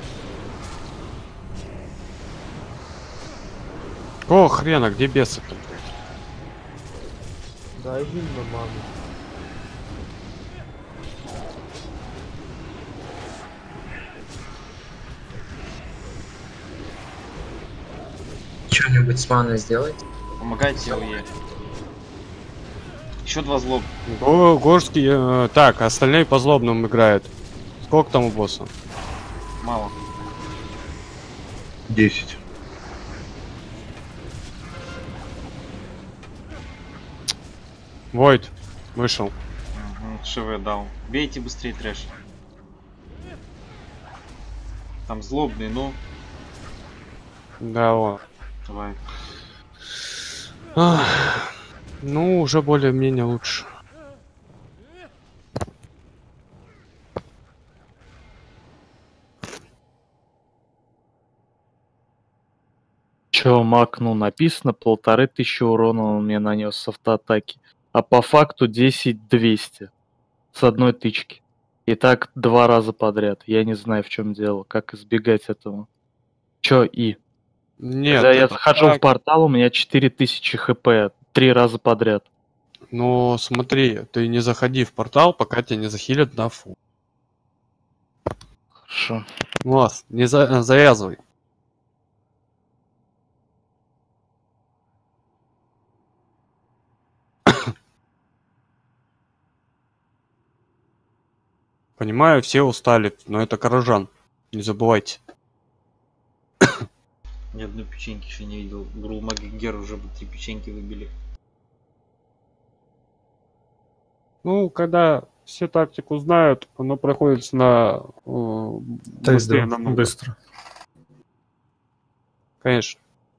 О, хрена, где бесы-то? Да, иди на маму. что-нибудь с маной сделать? Помогайте ОЕ. Еще два злоб. Го- Горский, э, так, остальные по злобным играют. Сколько там у босса? Мало. десять. Войд вышел. Угу, ШВ дал. Бейте быстрее трэш. Там злобный, ну. Да, вот. Давай. Ах, ну, уже более-менее лучше. Чё, маг, ну, написано, полторы тысячи урона он мне нанес с автоатаки. А по факту десять двести. С одной тычки. И так два раза подряд. Я не знаю, в чем дело. Как избегать этого. Чё и? Нет, Когда я это захожу так. в портал, у меня четыре тысячи хп. Три раза подряд. Ну, смотри, ты не заходи в портал, пока тебя не захилят на фу. Шо? Мос, не за- завязывай. Понимаю, все устали, но это Каражан. Не забывайте. Ни одной печеньки еще не видел. Грулмагер уже бы три печеньки выбили. Ну, когда все тактику знают, оно проходит на э, быстрее намного. Быстро. Конечно.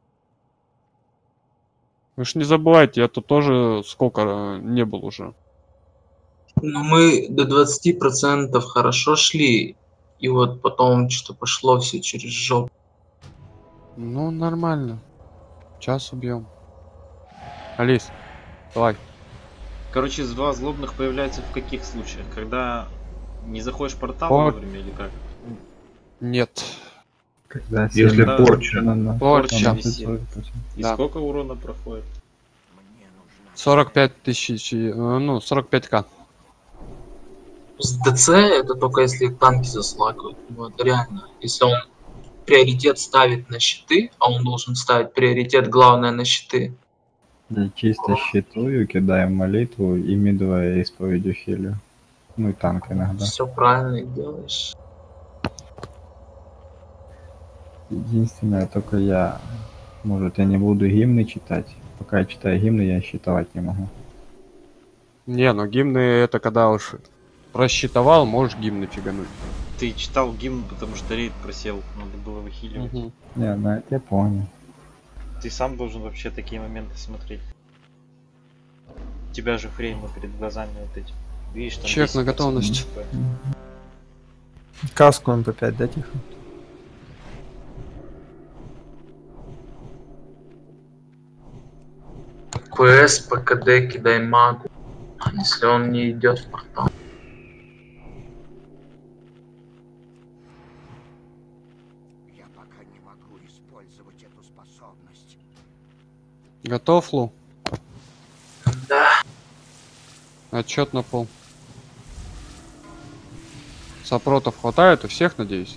Вы ж не забывайте, я тут тоже сколько э, не был уже. Ну, мы до двадцати процентов хорошо шли, и вот потом что пошло все через жопу. Ну, нормально. Час убьем. Алис, давай. Короче, два злобных появляются в каких случаях? Когда не заходишь в портал Пор- вовремя или как? Нет. Когда Если сильно порча. на- на- Порча. на пятьсот процентов. И Да. сколько урона проходит? сорок пять тысяч, э, ну, сорок пять ка. С ДЦ это только если танки заслакивают. Ну, это реально. Если он приоритет ставит на щиты, а он должен ставить приоритет главное на щиты. Я чисто щитую, кидаю молитву и мидвая исповедью хилю. Ну и танк иногда. Все правильно делаешь. Единственное, только я... Может, я не буду гимны читать. Пока я читаю гимны, я считывать не могу. Не, ну гимны это когда уж просчитывал, можешь гимны фигануть. Ты читал гимн, потому что рейд просел, надо было выхиливать. Мгм. Не, ну это я понял. Ты сам должен вообще такие моменты смотреть. У тебя же фреймы перед глазами вот эти. Видишь, там Чек на десять процентов готовность. ХП. Каску эм пэ пять, да, тихо? КС, ПКД, кидай магу. Если он не идет в портал. Я пока не могу использовать эту способность. Готов, Лу? Да. Отчет на пол. Сопротов хватает у всех, надеюсь?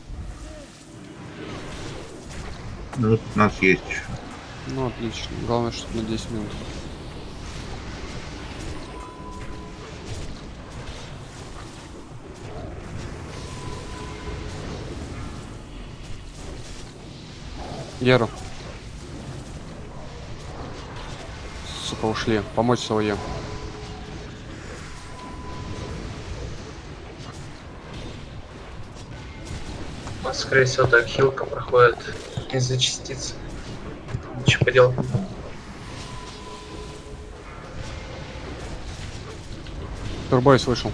Ну, вот у нас есть еще. Ну, отлично. Главное, чтобы на десять минут. Геру. Сука, ушли. Помочь своей. Скорее всего, так хилка проходит из-за частиц. Ничего поделать. Турбойс вышел.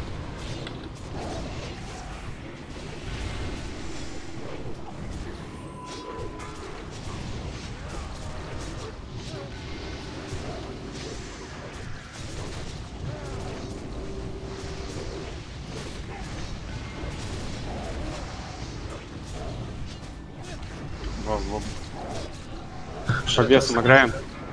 Два злоба. По весам играем.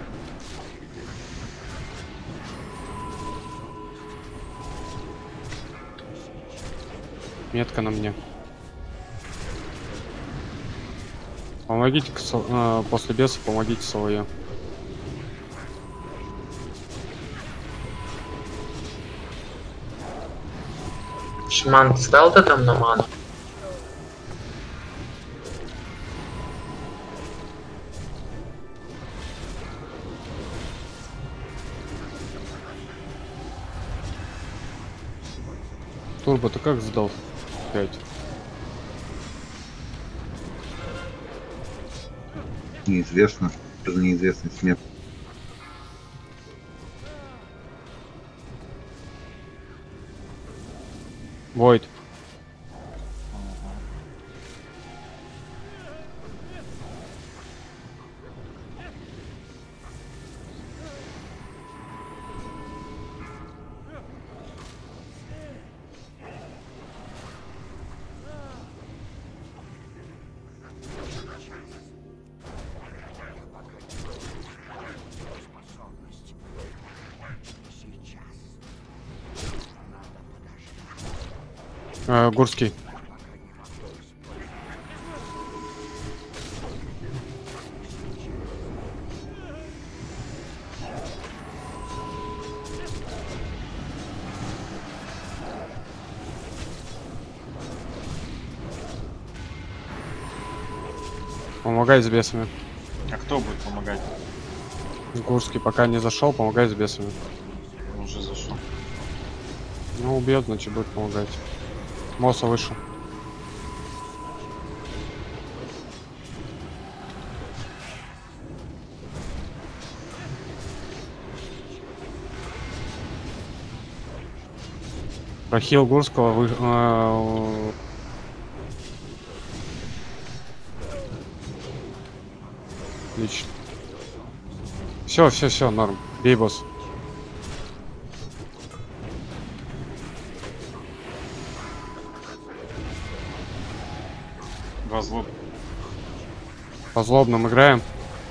Метка на мне. Помогите к со- э, после беса, помогите свое. Шаман, ты ставил ты там на ману? Турбо, ты как сдал? пять. Неизвестно. Что за неизвестный смерть. Войд. Способность. Сейчас. Э, Гурский. Пока не могу использовать. Помогай с бесами. А кто будет помогать? Гурский пока не зашел, помогай с бесами. Он уже зашел. Ну, убьет, значит, будет помогать. Моса вышел. Прохил Гурского вы... э, Отлично. Все, все, все, норм. Бей, босс. Два злоб. По злобным играем.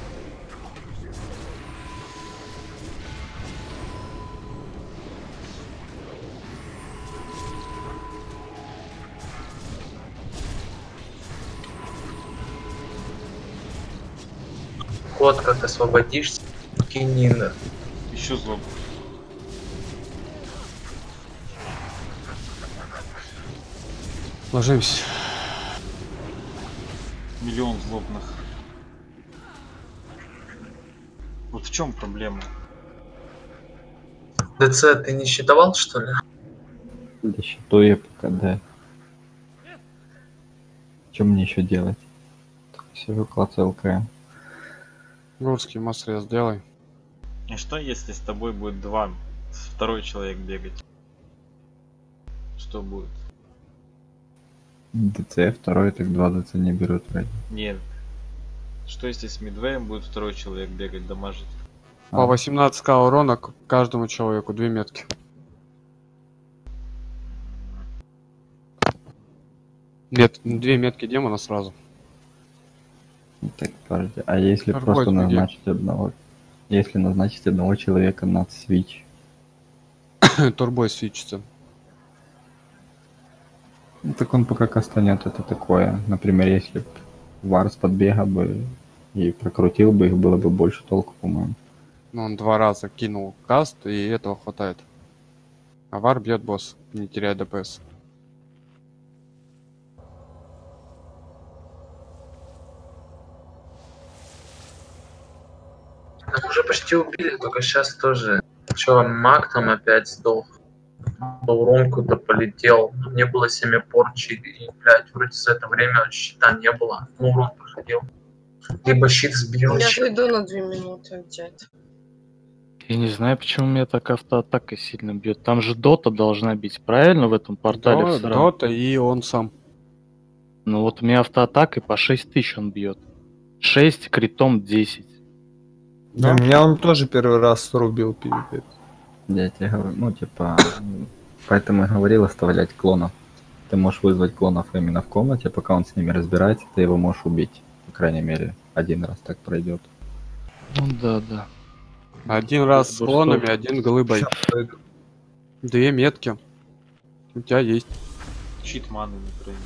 Вот как освободишься, кинина. Еще злоб. Ложимся. Миллион злобных. Вот в чем проблема? ДЦ ты не считывал, что ли? Да считаю я пока, да. Что мне еще делать? Все клацал ЛКМ. Гурский, массрез сделай. И что если с тобой будет два, второй человек бегать? Что будет? ДЦ второй, так два ДЦ не берут вроде. Нет. Что если с мидвеем будет второй человек бегать, дамажить? По А. восемнадцать тысяч урона к каждому человеку, две метки. Мет... Две метки демона сразу. Так, подожди. А если Арбойд просто где? назначить одного... Если назначить одного человека на свич? Турбой свечится. Ну, так он пока кастанет, это такое. Например, если б Варс подбегал бы и прокрутил бы их, было бы больше толку, по-моему. Ну, он два раза кинул каст, и этого хватает. А Вар бьет босс, не теряя ДПС. Нас уже почти убили, только сейчас тоже. Че, маг там опять сдох. Урон куда полетел. Мне было семь порчи. И, блядь, вроде за это время щита не было. Ну, урон проходил. Либо щит сбил. Я щит. зайду на две минуты где-то. Я не знаю, почему меня так автоатака сильно бьет. Там же Дота должна бить, правильно, в этом портале? До- в сраном? Дота и он сам. Ну вот у меня автоатакой по шесть тысяч он бьет. шесть, критом десять. Да, меня он тоже первый раз срубил, пиздец. Я тебе говорю, ну, типа... Поэтому я говорил оставлять клонов. Ты можешь вызвать клонов именно в комнате, пока он с ними разбирается, ты его можешь убить. По крайней мере, один раз так пройдет. Ну да, да. Один раз с Бурстов. клонами, один глыбой. Две метки. У тебя есть. Щит маны не пройдет.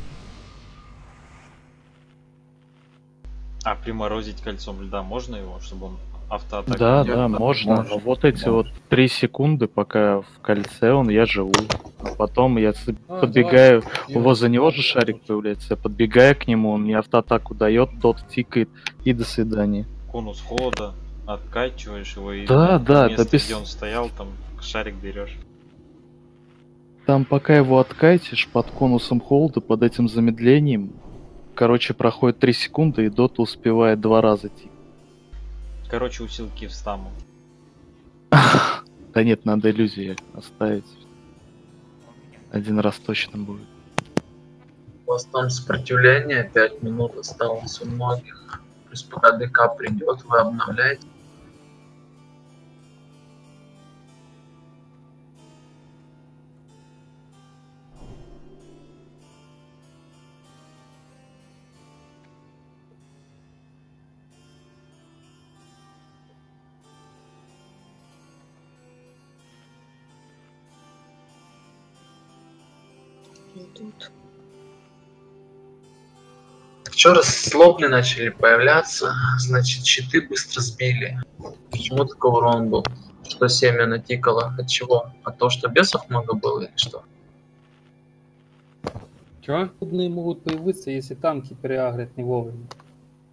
А приморозить кольцом льда можно его, чтобы он автоатаку Да, не да, делал? можно. можно, Но вот эти можно. вот три секунды, пока в кольце он, я живу. А потом я с- А, подбегаю, давай. возле него же шарик появляется, я подбегаю к нему, он мне автоатаку дает, тот тикает, и до свидания. Конус холода, откачиваешь его и Да, на да, место, да без- где он стоял, там шарик берешь. Там пока его откатишь под конусом холда, под этим замедлением, короче, проходит три секунды, и дота успевает два раза тикать. Короче, усилки в стаму. Да нет, надо иллюзии оставить. Один раз точно будет. У вас там сопротивление, пять минут осталось у многих. Плюс пока ДК придет, вы обновляете. Идут. Еще раз злобные начали появляться, значит, щиты быстро сбили. Почему такой урон был? Что семя натикало? От чего? От того, что бесов много было или что? Чё? Трудные могут появиться, если танки переагрят не вовремя.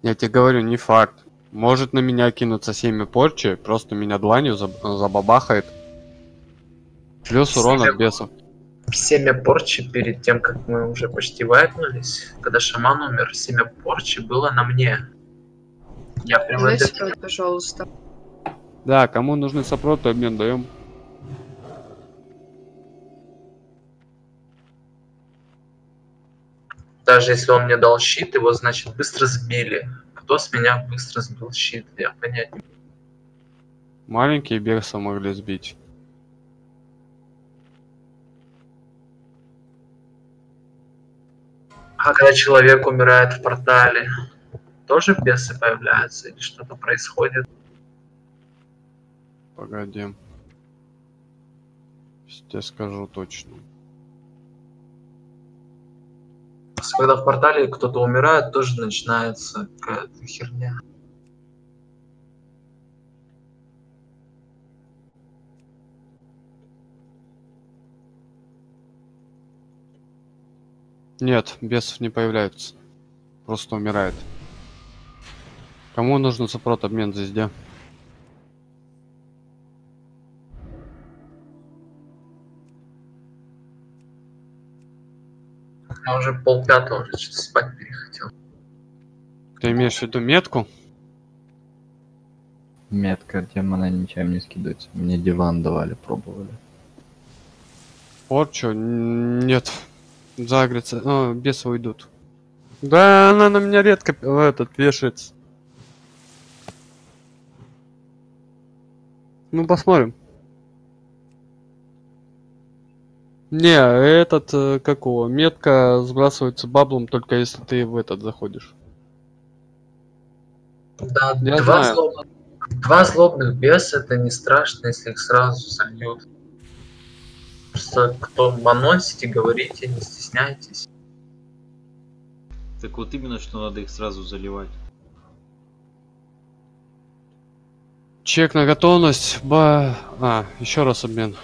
Я тебе говорю, не факт. Может на меня кинуться семя порчи, просто меня дланью заб- забабахает. Плюс урон от бесов. Семя порчи перед тем, как мы уже почти вайпнулись, когда шаман умер, семя порчи было на мне. Я прям Знаете, это... спрот, пожалуйста. Да, кому нужны сопроты, обмен даем. Даже если он мне дал щит, его, значит, быстро сбили. Кто с меня быстро сбил щит, я понять не могу. Маленькие беса могли сбить. А когда человек умирает в портале, тоже бесы появляются или что-то происходит? Погоди. Сейчас тебе скажу точно. Когда в портале кто-то умирает, тоже начинается какая-то херня. Нет, бесов не появляются. Просто умирает. Кому нужен сопрот, обмен звезде? Я уже полпятого, уже что-то спать перехотел. Ты имеешь в виду метку? Метка демона ничем не скидывается. Мне диван давали, пробовали. Порчу? Н- Нет. Загрится. О, бесы уйдут. Да, она на меня редко э, этот вешается. Ну, посмотрим. Не, этот, э, как его, метка сбрасывается баблом только если ты в этот заходишь. Да, Я два, знаю. злобных, два злобных беса, это не страшно, если их сразу сольют. Просто кто маносите, говорите, не стесняйтесь. Так вот именно, что надо их сразу заливать. Чек на готовность. Ба... А, еще раз обмен.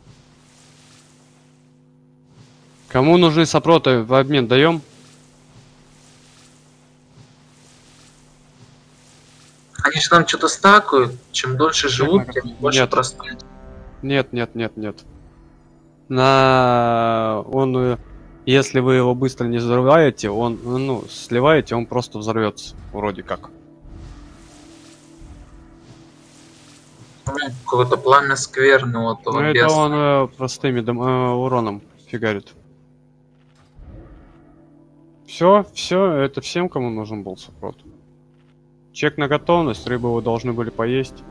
Кому нужны сопроты в обмен даем? Они же нам что-то стакают, чем дольше живут, тем больше Нет. простой. Нет, нет, нет, нет. На он, э, если вы его быстро не взрываете, он, ну, сливаете, он просто взорвется, вроде как. Ну, какое-то пламя скверного Ну, того это беса. он э, простыми дам- э, уроном фигарит. Все, все, это всем, кому нужен был сопрот. Чек на готовность, рыбы вы должны были поесть.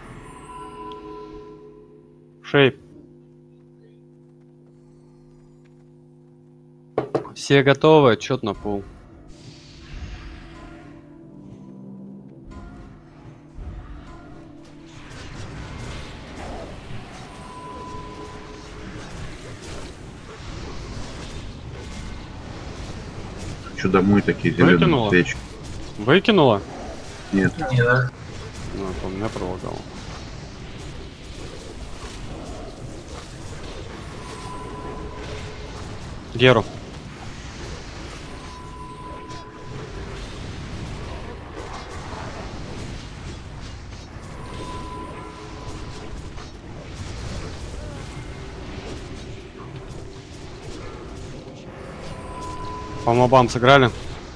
Шейп. Все готовы, отчет на пол. Что домой такие зеленые Выкинула? свечи? Выкинула? Нет. Не, да? Ну, это у меня пролагало. Геру. По мобам сыграли?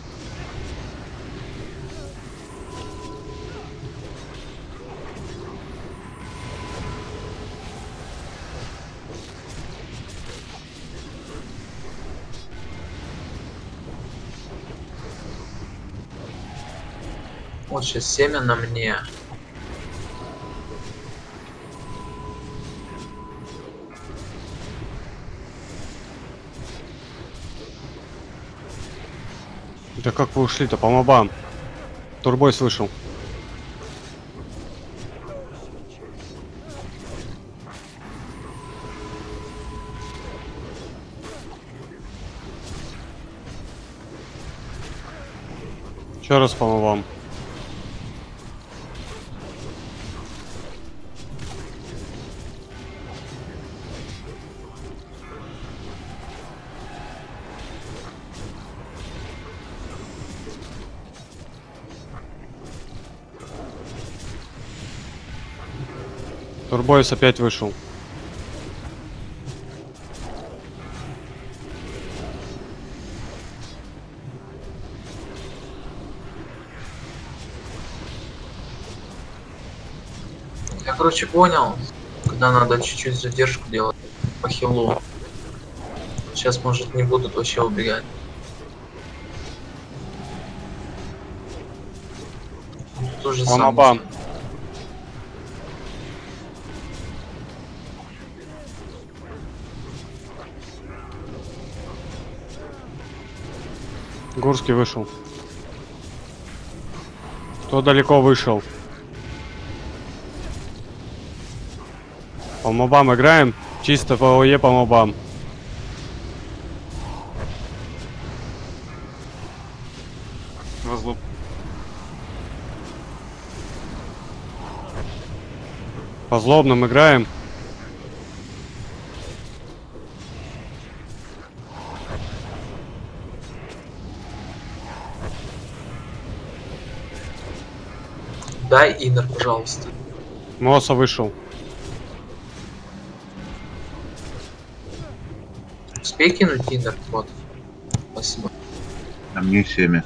Вот сейчас семя на мне. Да как вы ушли-то по мобам? Турбойс вышел. Еще раз по мобам. Турбоис опять вышел. Я, короче, понял, когда надо чуть-чуть задержку делать по хилу. Сейчас, может, не будут вообще убегать. То же самое. Бам-бам. Гурский вышел. Кто далеко вышел? По мобам играем. Чисто по ОЕ по мобам. Возлоб. По злобным играем. Дай инер, пожалуйста. Моса вышел. Успей кинуть инер, вот. Спасибо. А мне семя.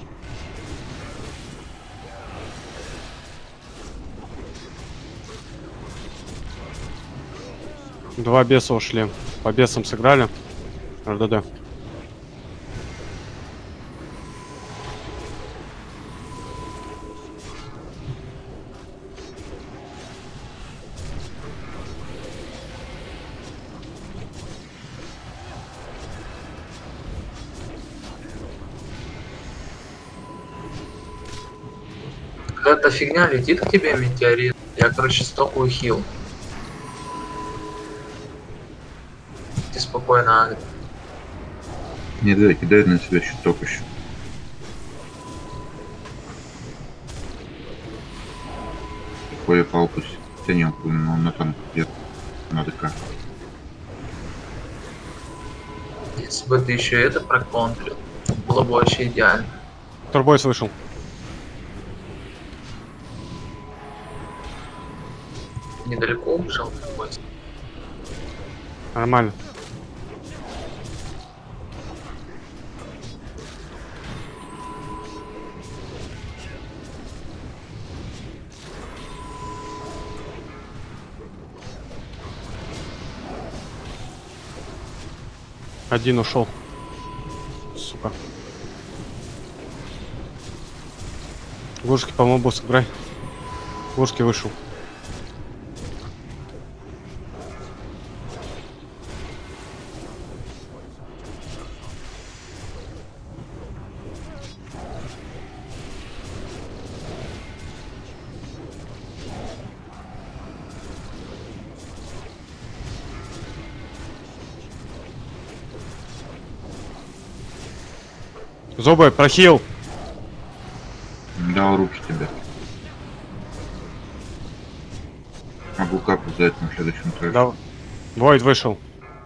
Два беса ушли. По бесам сыграли. РДД. Какая-то фигня летит к тебе, метеорит. Я, короче, стокую хил. Ты спокойно, Агр. Не дай, кидай на себя щиток еще. Какой я палпус. Да не, он, он там где-то на ДК. Если бы ты еще это проконтрил, было бы вообще идеально. Турбойс вышел. Недалеко убежал такой. Нормально. Один ушел. Сука. Гурский по мобу сыграй. Гурский вышел. Зубы, прохил. Дал руки тебе. Могу капу взять на следующем трэше. Да. Войд вышел.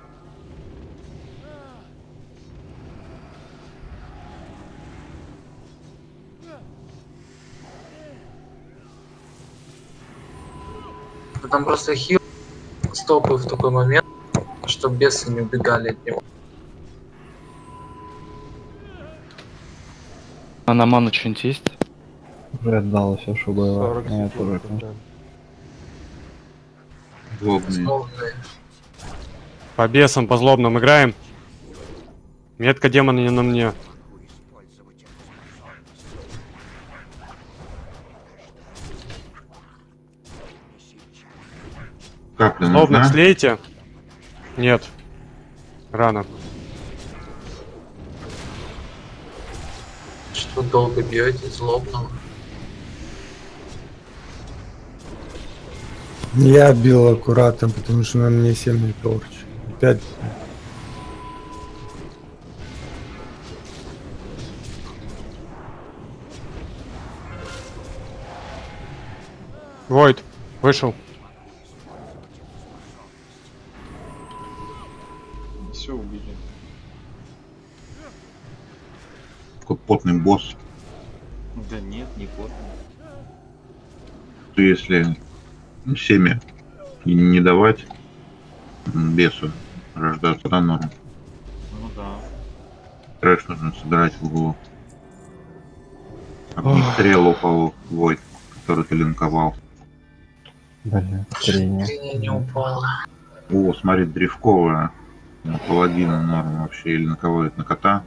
Там просто хил стопы в такой момент, чтобы бесы не убегали от него. А на ману что-нибудь есть? Уже отдал все, что было. Нет, уже. Злобные. Злобные. По бесам, по злобным играем. Метка демона не на мне. Капля Злобных нужна? слейте? Нет. Рано. Что долго бьете злобного? Я бил аккуратно, потому что на мне сильный торч. Опять. Войд вышел. Все убили. Такой потный босс. Да нет, не потный. Ты если ну, семя И не давать бесу рождаться на норм. Ну да. Трэш нужно собирать в углу. Огнестрел упал в войд, который ты линковал. Блин, зрение. Зрение не упало. О, смотри, древковая. На паладина норм вообще. Или на кого это? На кота?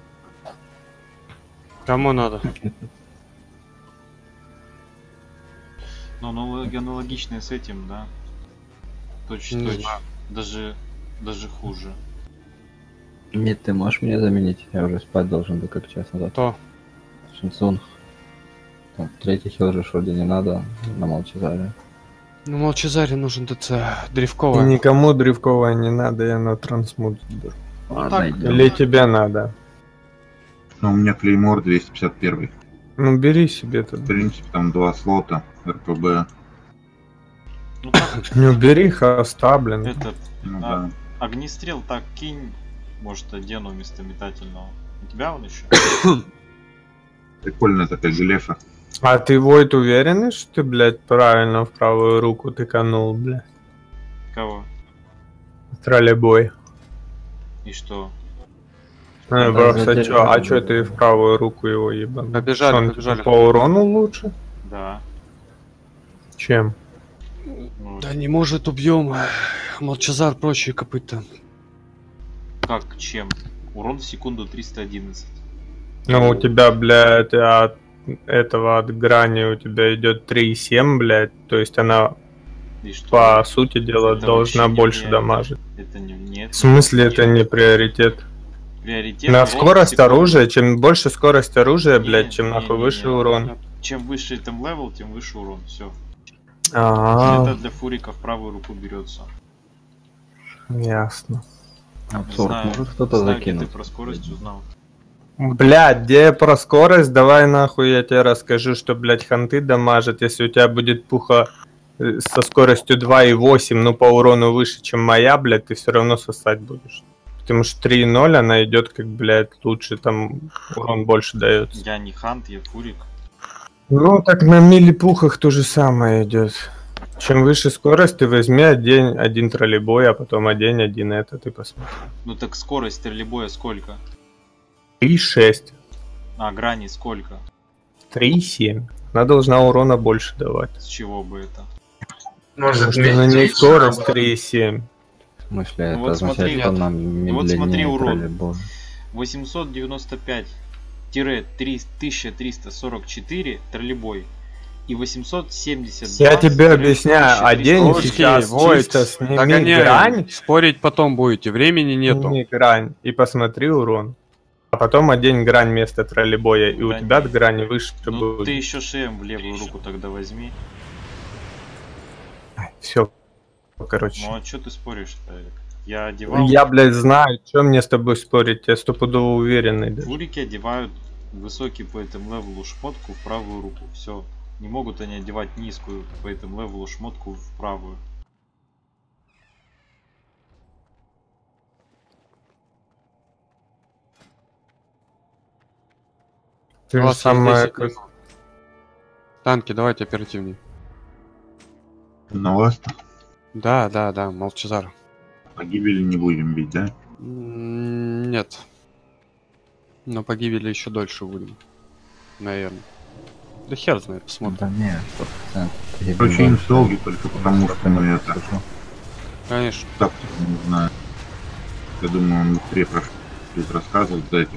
Кому надо? Но аналог- аналогичные с этим, да. Точно, Не точно. знаю. Даже, даже хуже. Нет, ты можешь меня заменить? Я уже спать должен был как час назад. Кто? Шинсун. Там, третий хил же вроде не надо, на Молчазаре. Ну, Молчазаре нужен ДЦ. Древковая. Никому древковая не надо, я на трансмут беру. Ладно, так, идем. Или тебе надо? Ну, у меня клеймор двести пятьдесят один. Ну бери себе В тут. принципе, там два слота. РПБ. Ну так, Ну бери хоста, блин. этот, Ну А. да. огнестрел так кинь. Может, одену вместо метательного. У тебя он еще? Прикольная такая глефа. А ты, Войт, уверен, что ты, блядь, правильно в правую руку тыканул, блядь? Кого? Троллейбой. И что? Ну, Да, просто задержи. чё, а чё ты в правую руку его ебан? Побежали, Что, он побежали. по урону лучше? Да. Чем? Ну, Да не может, убьем. Молчазар прочие копыта. как, чем? Урон в секунду триста одиннадцать. Ну, у тебя, блядь, от этого, от грани у тебя идет три и семь, блядь. То есть она, И что? по сути дела, Это должна вообще не больше влияет. дамажить. Это не нет. В смысле, это не приоритет? Приоритет. На урон в скорость секунду. оружия, чем больше скорость оружия, Не, блядь, чем не, нахуй не, выше не. урон. Чем выше там левел, тем выше урон. Все. А, Это для фурика в правую руку берется. ясно. Абсурд, Знаю, может кто-то знаю, где закинуть? ты про скорость узнал. Блядь, где я про скорость, давай нахуй я тебе расскажу, что, блядь, ханты дамажат, если у тебя будет пуха э, со скоростью два и восемь, ну по урону выше, чем моя, блядь, ты все равно сосать будешь. Потому что три и ноль она идет как, блядь, лучше, там урон больше дается. Я не хант, я фурик. Ну, так на милипухах то же самое идет. Чем выше скорость, ты возьми одень один троллейбой, а потом одень один этот и посмотри. Ну так скорость стрелебоя сколько? три и шесть, А грани сколько? три и семь. Она должна урона больше давать. С чего бы это? Может, Потому что на ней меньше, скорость наоборот. три и семь. В смысле, это Ну вот означает, смотри, что вот- нам вот смотри медленнее урон. троллейбой. восемьсот девяносто пять тысяча триста сорок четыре троллейбой и восемьсот семьдесят два Я тебе объясняю, одень Окей, сейчас Войт, чисто сними догоняй. грань, Спорить потом будете, времени нету. сними грань и посмотри урон. А потом одень грань вместо троллейбоя, и у Да тебя не. от грани выше Ну будет. ты еще шеем в левую руку тогда возьми. Все, короче. Ну а что ты споришь-то? Я одевал. Я, блядь, знаю, что мне с тобой спорить, я стопудово уверенный. даже. Фурики одевают высокий по этому левелу шмотку в правую руку. Все. Не могут они одевать низкую по этому левелу шмотку в правую. Ты У же вас есть самое... десять минут. Танки, давайте оперативней. На вас Да, да, да, Молчазар. погибели не будем бить, да? М, Нет. Но погибели еще дольше будем. Наверное. Да хер знает, посмотрим. Да не, сто процентов. Короче, им долги только потому, что мы это... Конечно. Так, не знаю. Я думаю, он быстрее прошу без рассказов за этих.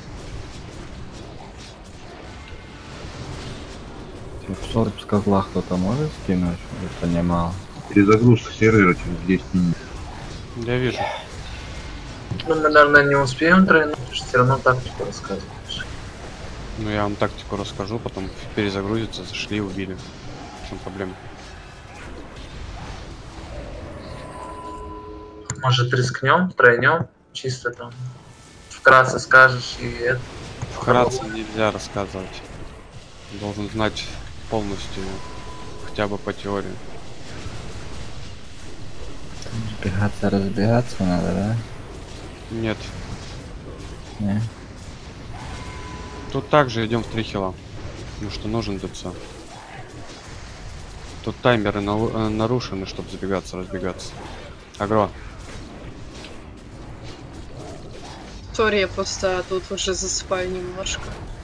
В шорт с козла кто-то может скинуть, чтобы я понимал. Перезагрузка сервера через десять минут. Я вижу. Ну, мы, наверное, не успеем тройнуть, потому что все равно тактику рассказываешь. Ну я вам тактику расскажу, потом перезагрузится, зашли, убили. В чем проблема? Может, рискнем, тройнем, чисто там вкратце скажешь и это. Вкратце нельзя рассказывать. Должен знать полностью, хотя бы по теории. Разбегаться, разбегаться надо, да? Нет. Не? Тут также идем в три хила. Потому что нужен ДЦ. Тут таймеры на- нарушены, чтобы забегаться, разбегаться. Агро. Сори, я просто тут уже засыпаю немножко.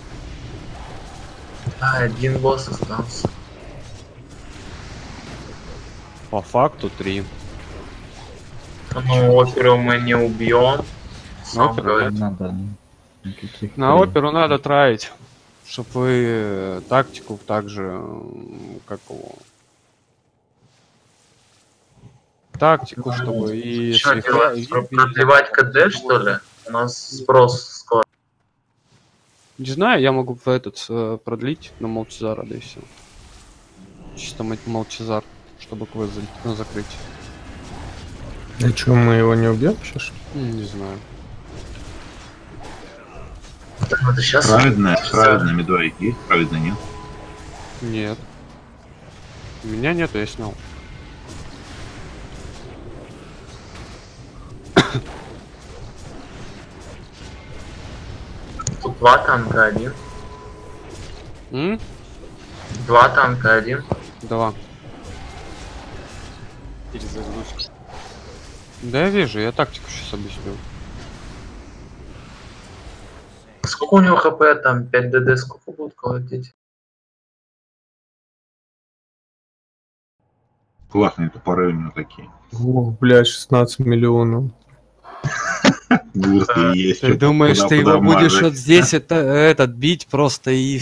А, один босс остался. По факту три. Ну, оперу мы не убьем. На оперу, Не надо никаких... На при- оперу надо траить, чтобы вы э, тактику также, м, как его... Тактику, чтобы и... Что слегка- делать? и- Про- Продлевать КД, что ли? У нас спрос скоро. Не знаю, я могу в этот э, продлить на Молчазара, да и все. Чисто мать Молчазар, чтобы квест за- закрыть. А чё, мы его не убьем сейчас? М, Не знаю. Так, надо сейчас... Праведная, праведная медвей есть, праведная нет. Нет. У меня нету, я снял. Тут два танка, один. М? Два танка, один. Два. Перезагрузка. Да я вижу, я тактику сейчас объясню. Сколько у него хп там? пять ДД сколько будут колотить? Классные топоры у него такие. О, блядь, шестнадцать миллионов. Густы есть. Ты чё, думаешь, куда ты его будешь подамажить. вот здесь это, этот бить просто и